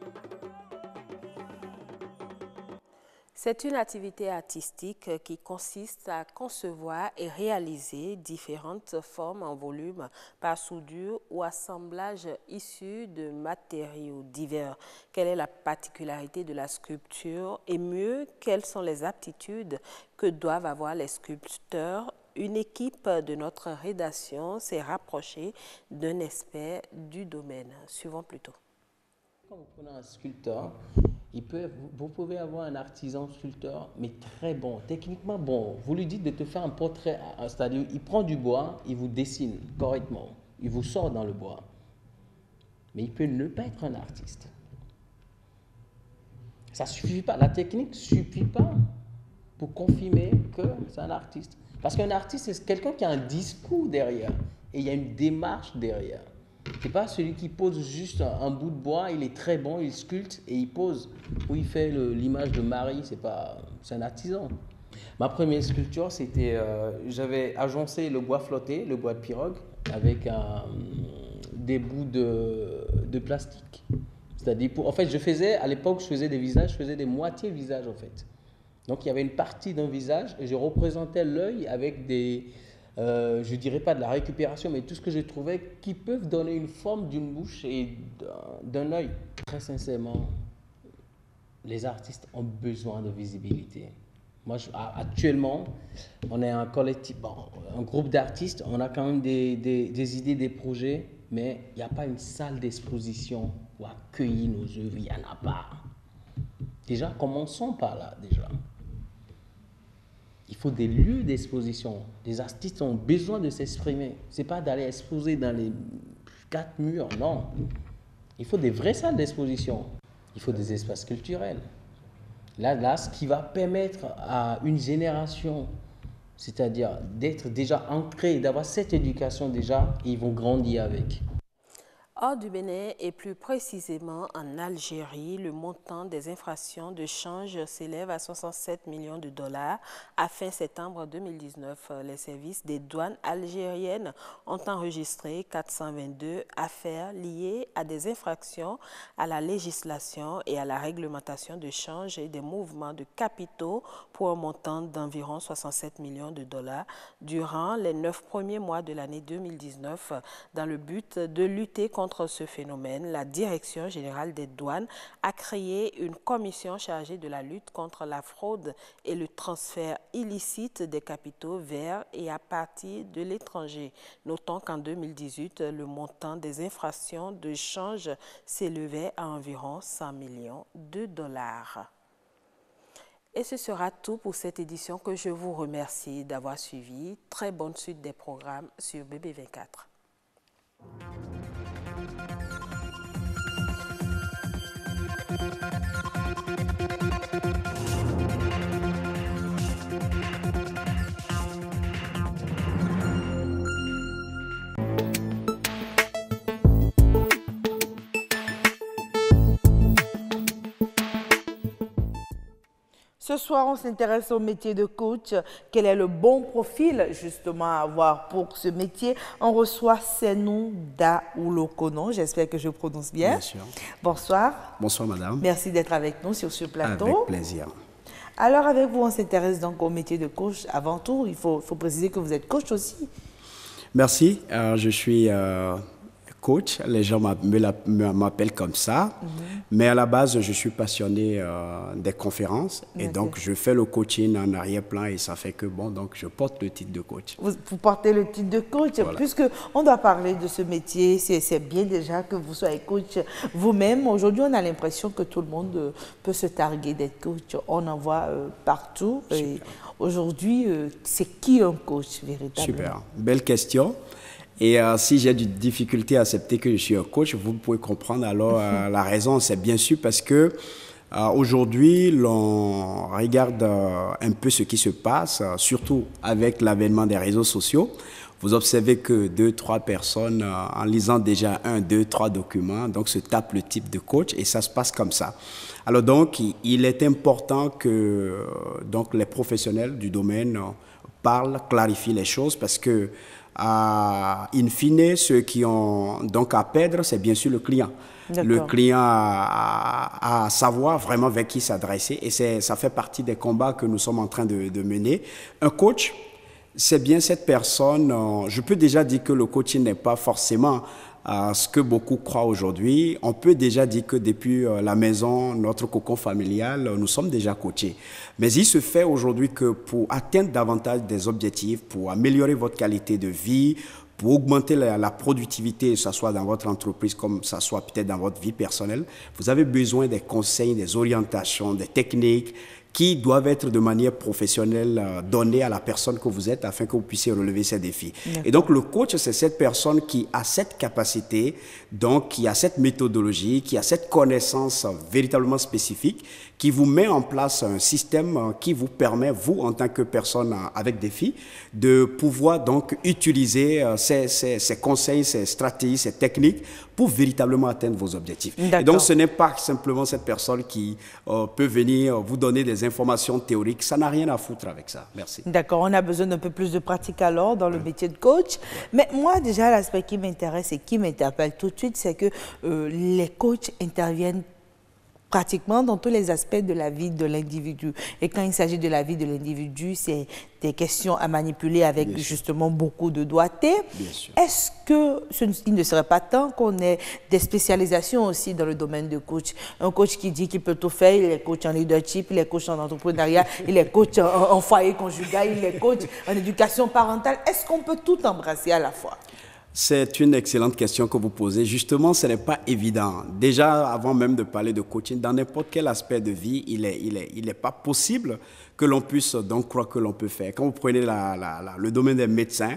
C'est une activité artistique qui consiste à concevoir et réaliser différentes formes en volume par soudure ou assemblage issus de matériaux divers. Quelle est la particularité de la sculpture et mieux, quelles sont les aptitudes que doivent avoir les sculpteurs? Une équipe de notre rédaction s'est rapprochée d'un expert du domaine. Suivons plutôt. Quand vous prenez un sculpteur, il peut, vous pouvez avoir un artisan sculpteur, mais très bon, techniquement bon. Vous lui dites de te faire un portrait, c'est-à-dire il prend du bois, il vous dessine correctement, il vous sort dans le bois. Mais il peut ne pas être un artiste. Ça ne suffit pas, la technique ne suffit pas pour confirmer que c'est un artiste. Parce qu'un artiste, c'est quelqu'un qui a un discours derrière, et il y a une démarche derrière. C'est pas celui qui pose juste un, un bout de bois, il est très bon, il sculpte et il pose. Ou il fait l'image de Marie, c'est pas, c'est un artisan. Ma première sculpture, c'était, euh, j'avais agencé le bois flotté, le bois de pirogue, avec un, des bouts de, de plastique. C'est-à-dire, pour, en fait, je faisais, à l'époque, je faisais des visages, je faisais des moitiés visages, en fait. Donc, il y avait une partie d'un visage et je représentais l'œil avec des... Euh, je ne dirais pas de la récupération, mais tout ce que je trouvais qui peuvent donner une forme d'une bouche et d'un œil. Très sincèrement, les artistes ont besoin de visibilité. Moi, je, actuellement, on est un collectif, bon, un groupe d'artistes, on a quand même des, des, des idées, des projets, mais il n'y a pas une salle d'exposition pour accueillir nos œuvres, il n'y en a pas. Déjà, commençons par là, déjà. Il faut des lieux d'exposition. Les artistes ont besoin de s'exprimer. Ce n'est pas d'aller exposer dans les quatre murs, non. Il faut des vraies salles d'exposition. Il faut des espaces culturels. Là, là, ce qui va permettre à une génération, c'est-à-dire d'être déjà ancré, d'avoir cette éducation déjà, et ils vont grandir avec. Hors du Bénin et plus précisément en Algérie, le montant des infractions de change s'élève à soixante-sept millions de dollars. À fin septembre deux mille dix-neuf, les services des douanes algériennes ont enregistré quatre cent vingt-deux affaires liées à des infractions à la législation et à la réglementation de change et des mouvements de capitaux pour un montant d'environ soixante-sept millions de dollars durant les neuf premiers mois de l'année deux mille dix-neuf. Dans le but de lutter contre Contre ce phénomène, la Direction générale des douanes a créé une commission chargée de la lutte contre la fraude et le transfert illicite des capitaux vers et à partir de l'étranger. Notons qu'en deux mille dix-huit, le montant des infractions de change s'élevait à environ cent millions de dollars. Et ce sera tout pour cette édition que je vous remercie d'avoir suivi. Très bonne suite des programmes sur B B vingt-quatre. Ce soir, on s'intéresse au métier de coach. Quel est le bon profil justement à avoir pour ce métier? On reçoit Senou Daoulokono. J'espère que je prononce bien. Bien sûr. Bonsoir. Bonsoir, madame. Merci d'être avec nous sur ce plateau. Avec plaisir. Alors, avec vous, on s'intéresse donc au métier de coach. Avant tout, il faut, faut préciser que vous êtes coach aussi. Merci. Euh, je suis euh, coach. Les gens m'appellent comme ça. Mm-hmm. Mais à la base, je suis passionné euh, des conférences. Et okay. donc, je fais le coaching en arrière-plan et ça fait que, bon, donc je porte le titre de coach. Vous, vous portez le titre de coach. Voilà. Puisqu'on doit parler de ce métier, c'est bien déjà que vous soyez coach vous-même. Aujourd'hui, on a l'impression que tout le monde peut se targuer d'être coach. On en voit euh, partout. Aujourd'hui, euh, c'est qui un coach véritablement? Super. Belle question. Et euh, si j'ai des difficultés à accepter que je suis un coach, vous pouvez comprendre alors euh, la raison. C'est bien sûr parce que euh, aujourd'hui, l'on regarde euh, un peu ce qui se passe, euh, surtout avec l'avènement des réseaux sociaux. Vous observez que deux, trois personnes, euh, en lisant déjà un, deux, trois documents, donc se tapent le type de coach et ça se passe comme ça. Alors donc, il est important que euh, donc, les professionnels du domaine euh, parlent, clarifient les choses parce que Uh, in fine, ceux qui ont donc à perdre, c'est bien sûr le client. Le client a à savoir vraiment vers qui s'adresser et ça fait partie des combats que nous sommes en train de, de mener. Un coach, c'est bien cette personne, euh, je peux déjà dire que le coaching n'est pas forcément euh, ce que beaucoup croient aujourd'hui. On peut déjà dire que depuis euh, la maison, notre cocon familial, euh, nous sommes déjà coachés. Mais il se fait aujourd'hui que pour atteindre davantage des objectifs, pour améliorer votre qualité de vie, pour augmenter la, la productivité, que ce soit dans votre entreprise comme que ce soit peut-être dans votre vie personnelle, vous avez besoin des conseils, des orientations, des techniques qui doivent être de manière professionnelle euh, données à la personne que vous êtes afin que vous puissiez relever ces défis. Et donc, le coach, c'est cette personne qui a cette capacité, donc qui a cette méthodologie, qui a cette connaissance euh, véritablement spécifique, qui vous met en place un système euh, qui vous permet, vous, en tant que personne euh, avec défi, de pouvoir donc utiliser euh, ces, ces, ces conseils, ces stratégies, ces techniques pour véritablement atteindre vos objectifs. Et donc, ce n'est pas simplement cette personne qui euh, peut venir vous donner des informations théoriques. Ça n'a rien à foutre avec ça. Merci. D'accord. On a besoin d'un peu plus de pratique alors dans le oui. métier de coach. Mais moi, déjà, l'aspect qui m'intéresse et qui m'interpelle tout de suite, c'est que euh, les coachs interviennent pratiquement dans tous les aspects de la vie de l'individu. Et quand il s'agit de la vie de l'individu, c'est des questions à manipuler avec Bien justement sûr. beaucoup de doigté. Est-ce que ce, il ne serait pas temps qu'on ait des spécialisations aussi dans le domaine de coach? Un coach qui dit qu'il peut tout faire, il est coach en leadership, il est coach en entrepreneuriat, il est coach en, en foyer conjugal, il est coach en éducation parentale. Est-ce qu'on peut tout embrasser à la fois? C'est une excellente question que vous posez. Justement, ce n'est pas évident. Déjà, avant même de parler de coaching, dans n'importe quel aspect de vie, il n'est il est, il est pas possible que l'on puisse donc croire que l'on peut faire. Quand vous prenez la, la, la, le domaine des médecins,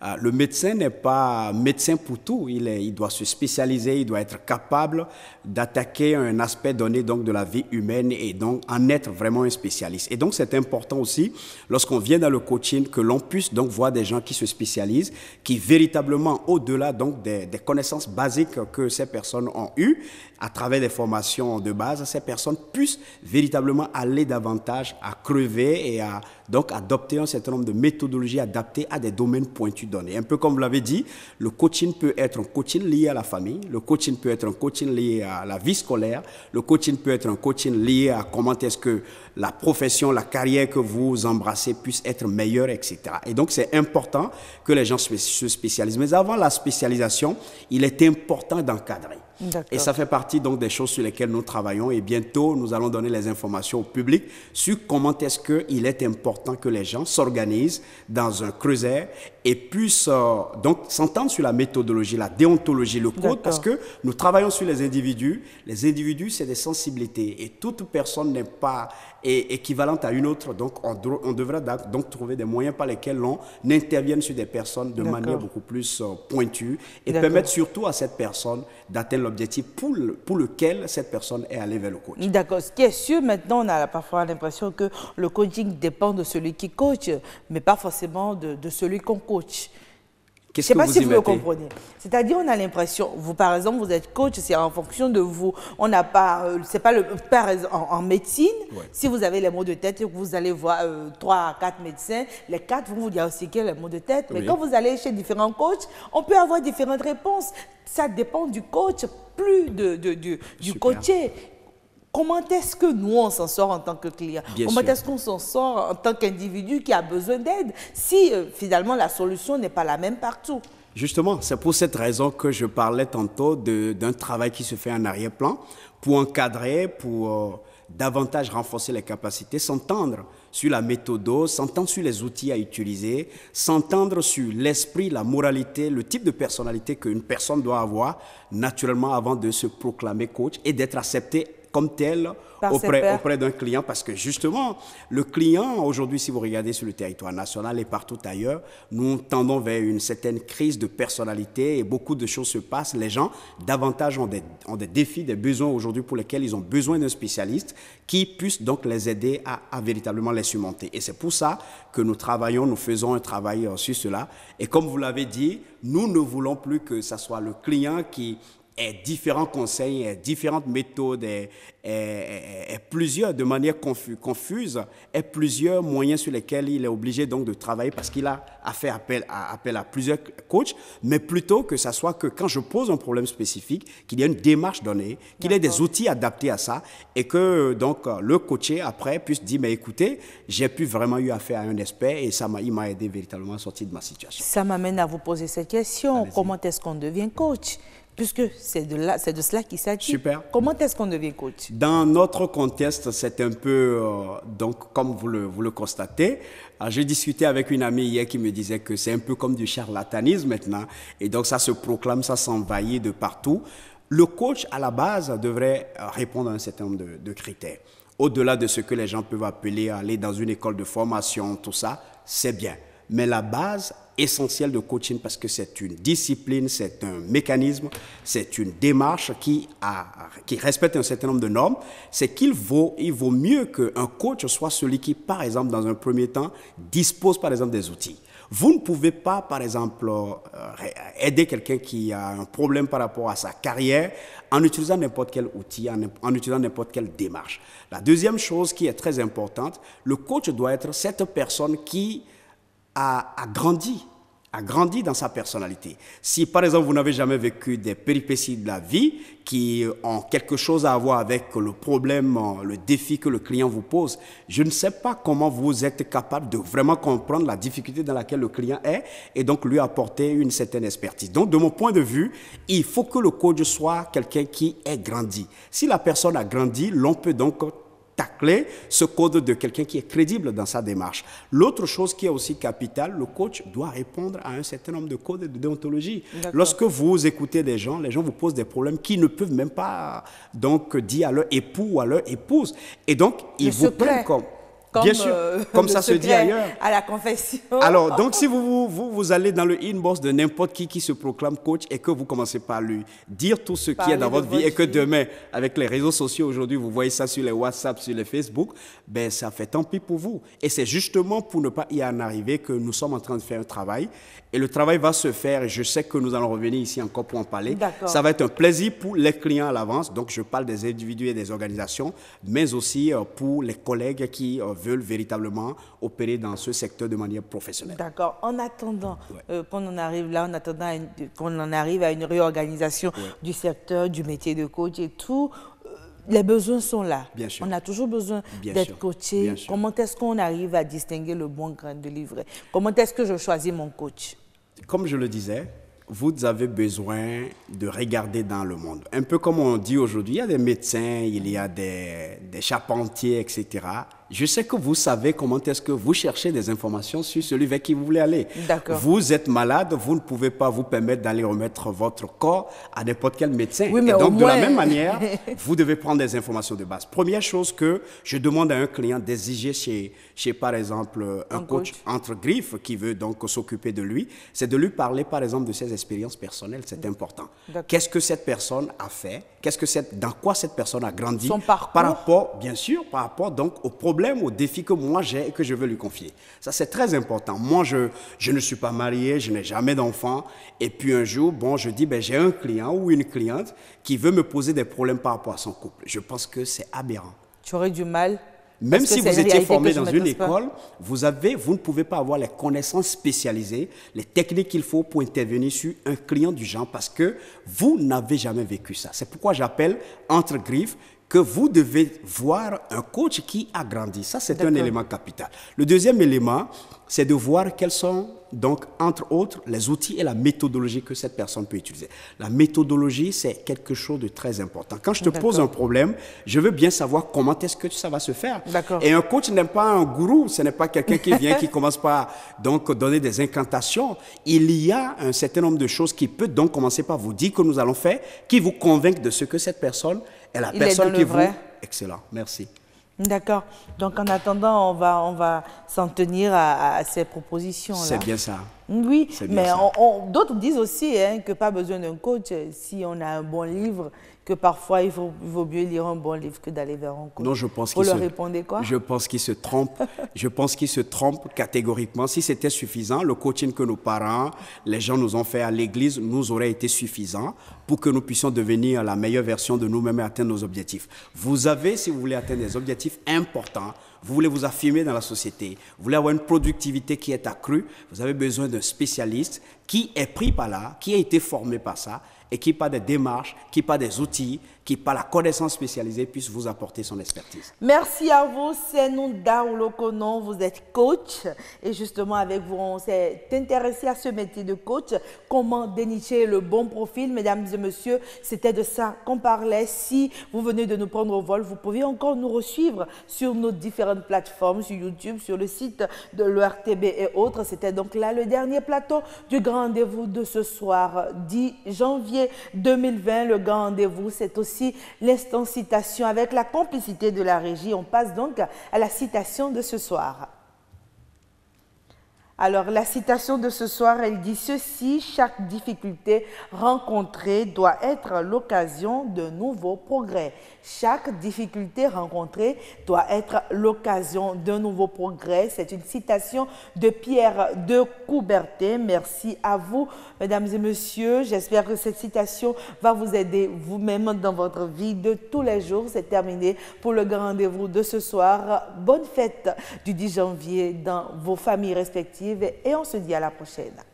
euh, le médecin n'est pas médecin pour tout. Il, est, il doit se spécialiser, il doit être capable d'attaquer un aspect donné donc, de la vie humaine et donc en être vraiment un spécialiste. Et donc, c'est important aussi, lorsqu'on vient dans le coaching, que l'on puisse donc voir des gens qui se spécialisent, qui véritablement, au-delà donc des, des connaissances basiques que ces personnes ont eues, à travers des formations de base, ces personnes puissent véritablement aller davantage à crever et à donc adopter un certain nombre de méthodologies adaptées à des domaines pointus donnés. Un peu comme vous l'avez dit, le coaching peut être un coaching lié à la famille, le coaching peut être un coaching lié à la vie scolaire, le coaching peut être un coaching lié à comment est-ce que la profession, la carrière que vous embrassez puisse être meilleure, et cetera. Et donc, c'est important que les gens se spécialisent. Mais avant la spécialisation, il est important d'encadrer. Et ça fait partie donc des choses sur lesquelles nous travaillons et bientôt nous allons donner les informations au public sur comment est-ce qu'il est important que les gens s'organisent dans un creuset et puissent euh, donc s'entendre sur la méthodologie, la déontologie, le code, parce que nous travaillons sur les individus. Les individus, c'est des sensibilités et toute personne n'est pas est équivalente à une autre, donc on, on devra donc trouver des moyens par lesquels on intervienne sur des personnes de manière beaucoup plus euh, pointue et permettre surtout à cette personne d'atteindre l'objectif pour, le, pour lequel cette personne est allée vers le coach. D'accord. Ce qui est sûr, maintenant, on a parfois l'impression que le coaching dépend de celui qui coach, mais pas forcément de, de celui qu'on coach. Je ne sais pas si vous le comprenez. C'est-à-dire, on a l'impression, vous par exemple, vous êtes coach, c'est en fonction de vous. On n'a pas, euh, c'est pas le, par exemple, en, en médecine, ouais. Si vous avez les maux de tête et que vous allez voir euh, trois à quatre médecins, les quatre vont vous diagnostiquer les maux de tête. Mais oui. Quand vous allez chez différents coachs, on peut avoir différentes réponses. Ça dépend du coach, plus de, de, de, du coaché. Comment est-ce que nous, on s'en sort en tant que client? Bien Comment est-ce qu'on s'en sort en tant qu'individu qui a besoin d'aide si euh, finalement la solution n'est pas la même partout? Justement, c'est pour cette raison que je parlais tantôt d'un travail qui se fait en arrière-plan pour encadrer, pour euh, davantage renforcer les capacités, s'entendre sur la méthode, s'entendre sur les outils à utiliser, s'entendre sur l'esprit, la moralité, le type de personnalité qu'une personne doit avoir naturellement avant de se proclamer coach et d'être accepté comme tel auprès, auprès d'un client, parce que justement, le client, aujourd'hui, si vous regardez sur le territoire national et partout ailleurs, nous tendons vers une certaine crise de personnalité et beaucoup de choses se passent. Les gens, davantage, ont des, ont des défis, des besoins aujourd'hui pour lesquels ils ont besoin d'un spécialiste qui puisse donc les aider à, à véritablement les surmonter. Et c'est pour ça que nous travaillons, nous faisons un travail sur cela. Et comme vous l'avez dit, nous ne voulons plus que ce soit le client qui et différents conseils, et différentes méthodes, et, et, et, et plusieurs, de manière confus, confuse, et plusieurs moyens sur lesquels il est obligé donc de travailler parce qu'il a, a fait appel à, appel à plusieurs coachs, mais plutôt que ce soit que quand je pose un problème spécifique, qu'il y ait une démarche donnée, qu'il y ait des outils adaptés à ça, et que donc le coaché après puisse dire, mais écoutez, j'ai pu vraiment eu affaire à un expert et ça m'a, il m'a aidé véritablement à sortir de ma situation. Ça m'amène à vous poser cette question, comment est-ce qu'on devient coach ? Puisque c'est de, là, c'est de cela qu'il s'agit. Super. Comment est-ce qu'on devient coach? Dans notre contexte, c'est un peu, euh, donc, comme vous le, vous le constatez, euh, j'ai discuté avec une amie hier qui me disait que c'est un peu comme du charlatanisme maintenant. Et donc, ça se proclame, ça s'envahit de partout. Le coach, à la base, devrait répondre à un certain nombre de, de critères. Au-delà de ce que les gens peuvent appeler aller dans une école de formation, tout ça, c'est bien. Mais la base essentielle de coaching, parce que c'est une discipline, c'est un mécanisme, c'est une démarche qui, a, qui respecte un certain nombre de normes, c'est qu'il vaut, il vaut mieux qu'un coach soit celui qui, par exemple, dans un premier temps, dispose, par exemple, des outils. Vous ne pouvez pas, par exemple, euh, aider quelqu'un qui a un problème par rapport à sa carrière en utilisant n'importe quel outil, en, en utilisant n'importe quelle démarche. La deuxième chose qui est très importante, le coach doit être cette personne qui A, a grandi, a grandi dans sa personnalité. Si, par exemple, vous n'avez jamais vécu des péripéties de la vie qui ont quelque chose à voir avec le problème, le défi que le client vous pose, je ne sais pas comment vous êtes capable de vraiment comprendre la difficulté dans laquelle le client est et donc lui apporter une certaine expertise. Donc, de mon point de vue, il faut que le coach soit quelqu'un qui ait grandi. Si la personne a grandi, l'on peut donc tacler ce code de quelqu'un qui est crédible dans sa démarche. L'autre chose qui est aussi capitale, le coach doit répondre à un certain nombre de codes de déontologie. Lorsque vous écoutez des gens, les gens vous posent des problèmes qu'ils ne peuvent même pas donc dire à leur époux ou à leur épouse. Et donc, ils vous prennent comme... Comme, Bien sûr, euh, comme le ça se dit secret ailleurs. À la confession. Alors, donc, si vous, vous, vous allez dans le inbox de n'importe qui qui se proclame coach et que vous commencez par lui dire tout ce qui est dans votre vie et que demain, avec les réseaux sociaux aujourd'hui, vous voyez ça sur les WhatsApp, sur les Facebook, ben, ça fait tant pis pour vous. Et c'est justement pour ne pas y en arriver que nous sommes en train de faire un travail. Et le travail va se faire, et je sais que nous allons revenir ici encore pour en parler. Ça va être un plaisir pour les clients à l'avance. Donc, je parle des individus et des organisations, mais aussi pour les collègues qui veulent véritablement opérer dans ce secteur de manière professionnelle. D'accord. En attendant ouais. euh, qu'on en arrive là, en attendant qu'on en arrive à une réorganisation ouais. du secteur, du métier de coach et tout, euh, les besoins sont là. Bien sûr. On a toujours besoin d'être coaché. Comment est-ce qu'on arrive à distinguer le bon grain de livret? Comment est-ce que je choisis mon coach? Comme je le disais, vous avez besoin de regarder dans le monde. Un peu comme on dit aujourd'hui, il y a des médecins, il y a des, des charpentiers, et cetera. Je sais que vous savez comment est-ce que vous cherchez des informations sur celui vers qui vous voulez aller. Vous êtes malade, vous ne pouvez pas vous permettre d'aller remettre votre corps à n'importe quel médecin. Oui, mais et donc, au de moins... la même manière, vous devez prendre des informations de base. Première chose que je demande à un client d'exiger chez, chez, par exemple, un, un coach, coach entre griffes qui veut donc s'occuper de lui, c'est de lui parler, par exemple, de ses expériences personnelles. C'est important. Qu'est-ce que cette personne a fait? Qu'est-ce que cette, dans quoi cette personne a grandi? Son parcours. Par rapport, bien sûr, par rapport donc au problème, aux défis que moi j'ai et que je veux lui confier. Ça, c'est très important. Moi, je, je ne suis pas marié, je n'ai jamais d'enfant. Et puis un jour, bon, je dis, ben, j'ai un client ou une cliente qui veut me poser des problèmes par rapport à son couple. Je pense que c'est aberrant. Tu aurais du mal. Même si vous étiez formé dans une école, vous, avez, vous ne pouvez pas avoir les connaissances spécialisées, les techniques qu'il faut pour intervenir sur un client du genre parce que vous n'avez jamais vécu ça. C'est pourquoi j'appelle entre griffes que vous devez voir un coach qui a grandi. Ça, c'est un élément capital. Le deuxième élément, c'est de voir quels sont, donc, entre autres, les outils et la méthodologie que cette personne peut utiliser. La méthodologie, c'est quelque chose de très important. Quand je te pose un problème, je veux bien savoir comment est-ce que ça va se faire. Et un coach n'est pas un gourou, ce n'est pas quelqu'un qui vient, qui commence par donc, donner des incantations. Il y a un certain nombre de choses qui peut donc commencer par vous dire que nous allons faire, qui vous convainquent de ce que cette personne est la Il personne est dans qui le vrai. vous... Excellent, merci. D'accord. Donc, en attendant, on va, on va s'en tenir à, à ces propositions-là. C'est bien ça. Oui, bien mais ça. On, on, d'autres disent aussi hein, que pas besoin d'un coach si on a un bon livre, que parfois il vaut, il vaut mieux lire un bon livre que d'aller vers un coach. Non, je pense Vous qu'il leur se... répondez quoi? Je pense qu'il se trompe. Je pense qu'il se trompe catégoriquement. Si c'était suffisant, le coaching que nos parents, les gens nous ont fait à l'église, nous aurait été suffisant pour que nous puissions devenir la meilleure version de nous-mêmes et atteindre nos objectifs. Vous avez, si vous voulez atteindre des objectifs importants, vous voulez vous affirmer dans la société, vous voulez avoir une productivité qui est accrue, vous avez besoin d'un spécialiste qui est pris par là, qui a été formé par ça et qui, par des démarches, qui, par des outils, qui, par la connaissance spécialisée, puisse vous apporter son expertise. Merci à vous, c'est Nunda Olokonon, vous êtes coach. Et justement, avec vous, on s'est intéressé à ce métier de coach. Comment dénicher le bon profil, mesdames et messieurs, c'était de ça qu'on parlait. Si vous venez de nous prendre au vol, vous pouvez encore nous resuivre sur nos différentes plateformes, sur YouTube, sur le site de l'E R T B et autres. C'était donc là le dernier plateau du grand rendez-vous de ce soir, dix janvier deux mille vingt. Le grand rendez-vous, c'est aussi l'instant citation avec la complicité de la régie. On passe donc à la citation de ce soir. Alors, la citation de ce soir, elle dit ceci: chaque difficulté rencontrée doit être l'occasion de nouveaux progrès. Chaque difficulté rencontrée doit être l'occasion d'un nouveau progrès. C'est une citation de Pierre de Coubertin. Merci à vous, mesdames et messieurs. J'espère que cette citation va vous aider vous-même dans votre vie de tous les jours. C'est terminé pour le grand rendez-vous de ce soir. Bonne fête du dix janvier dans vos familles respectives et on se dit à la prochaine.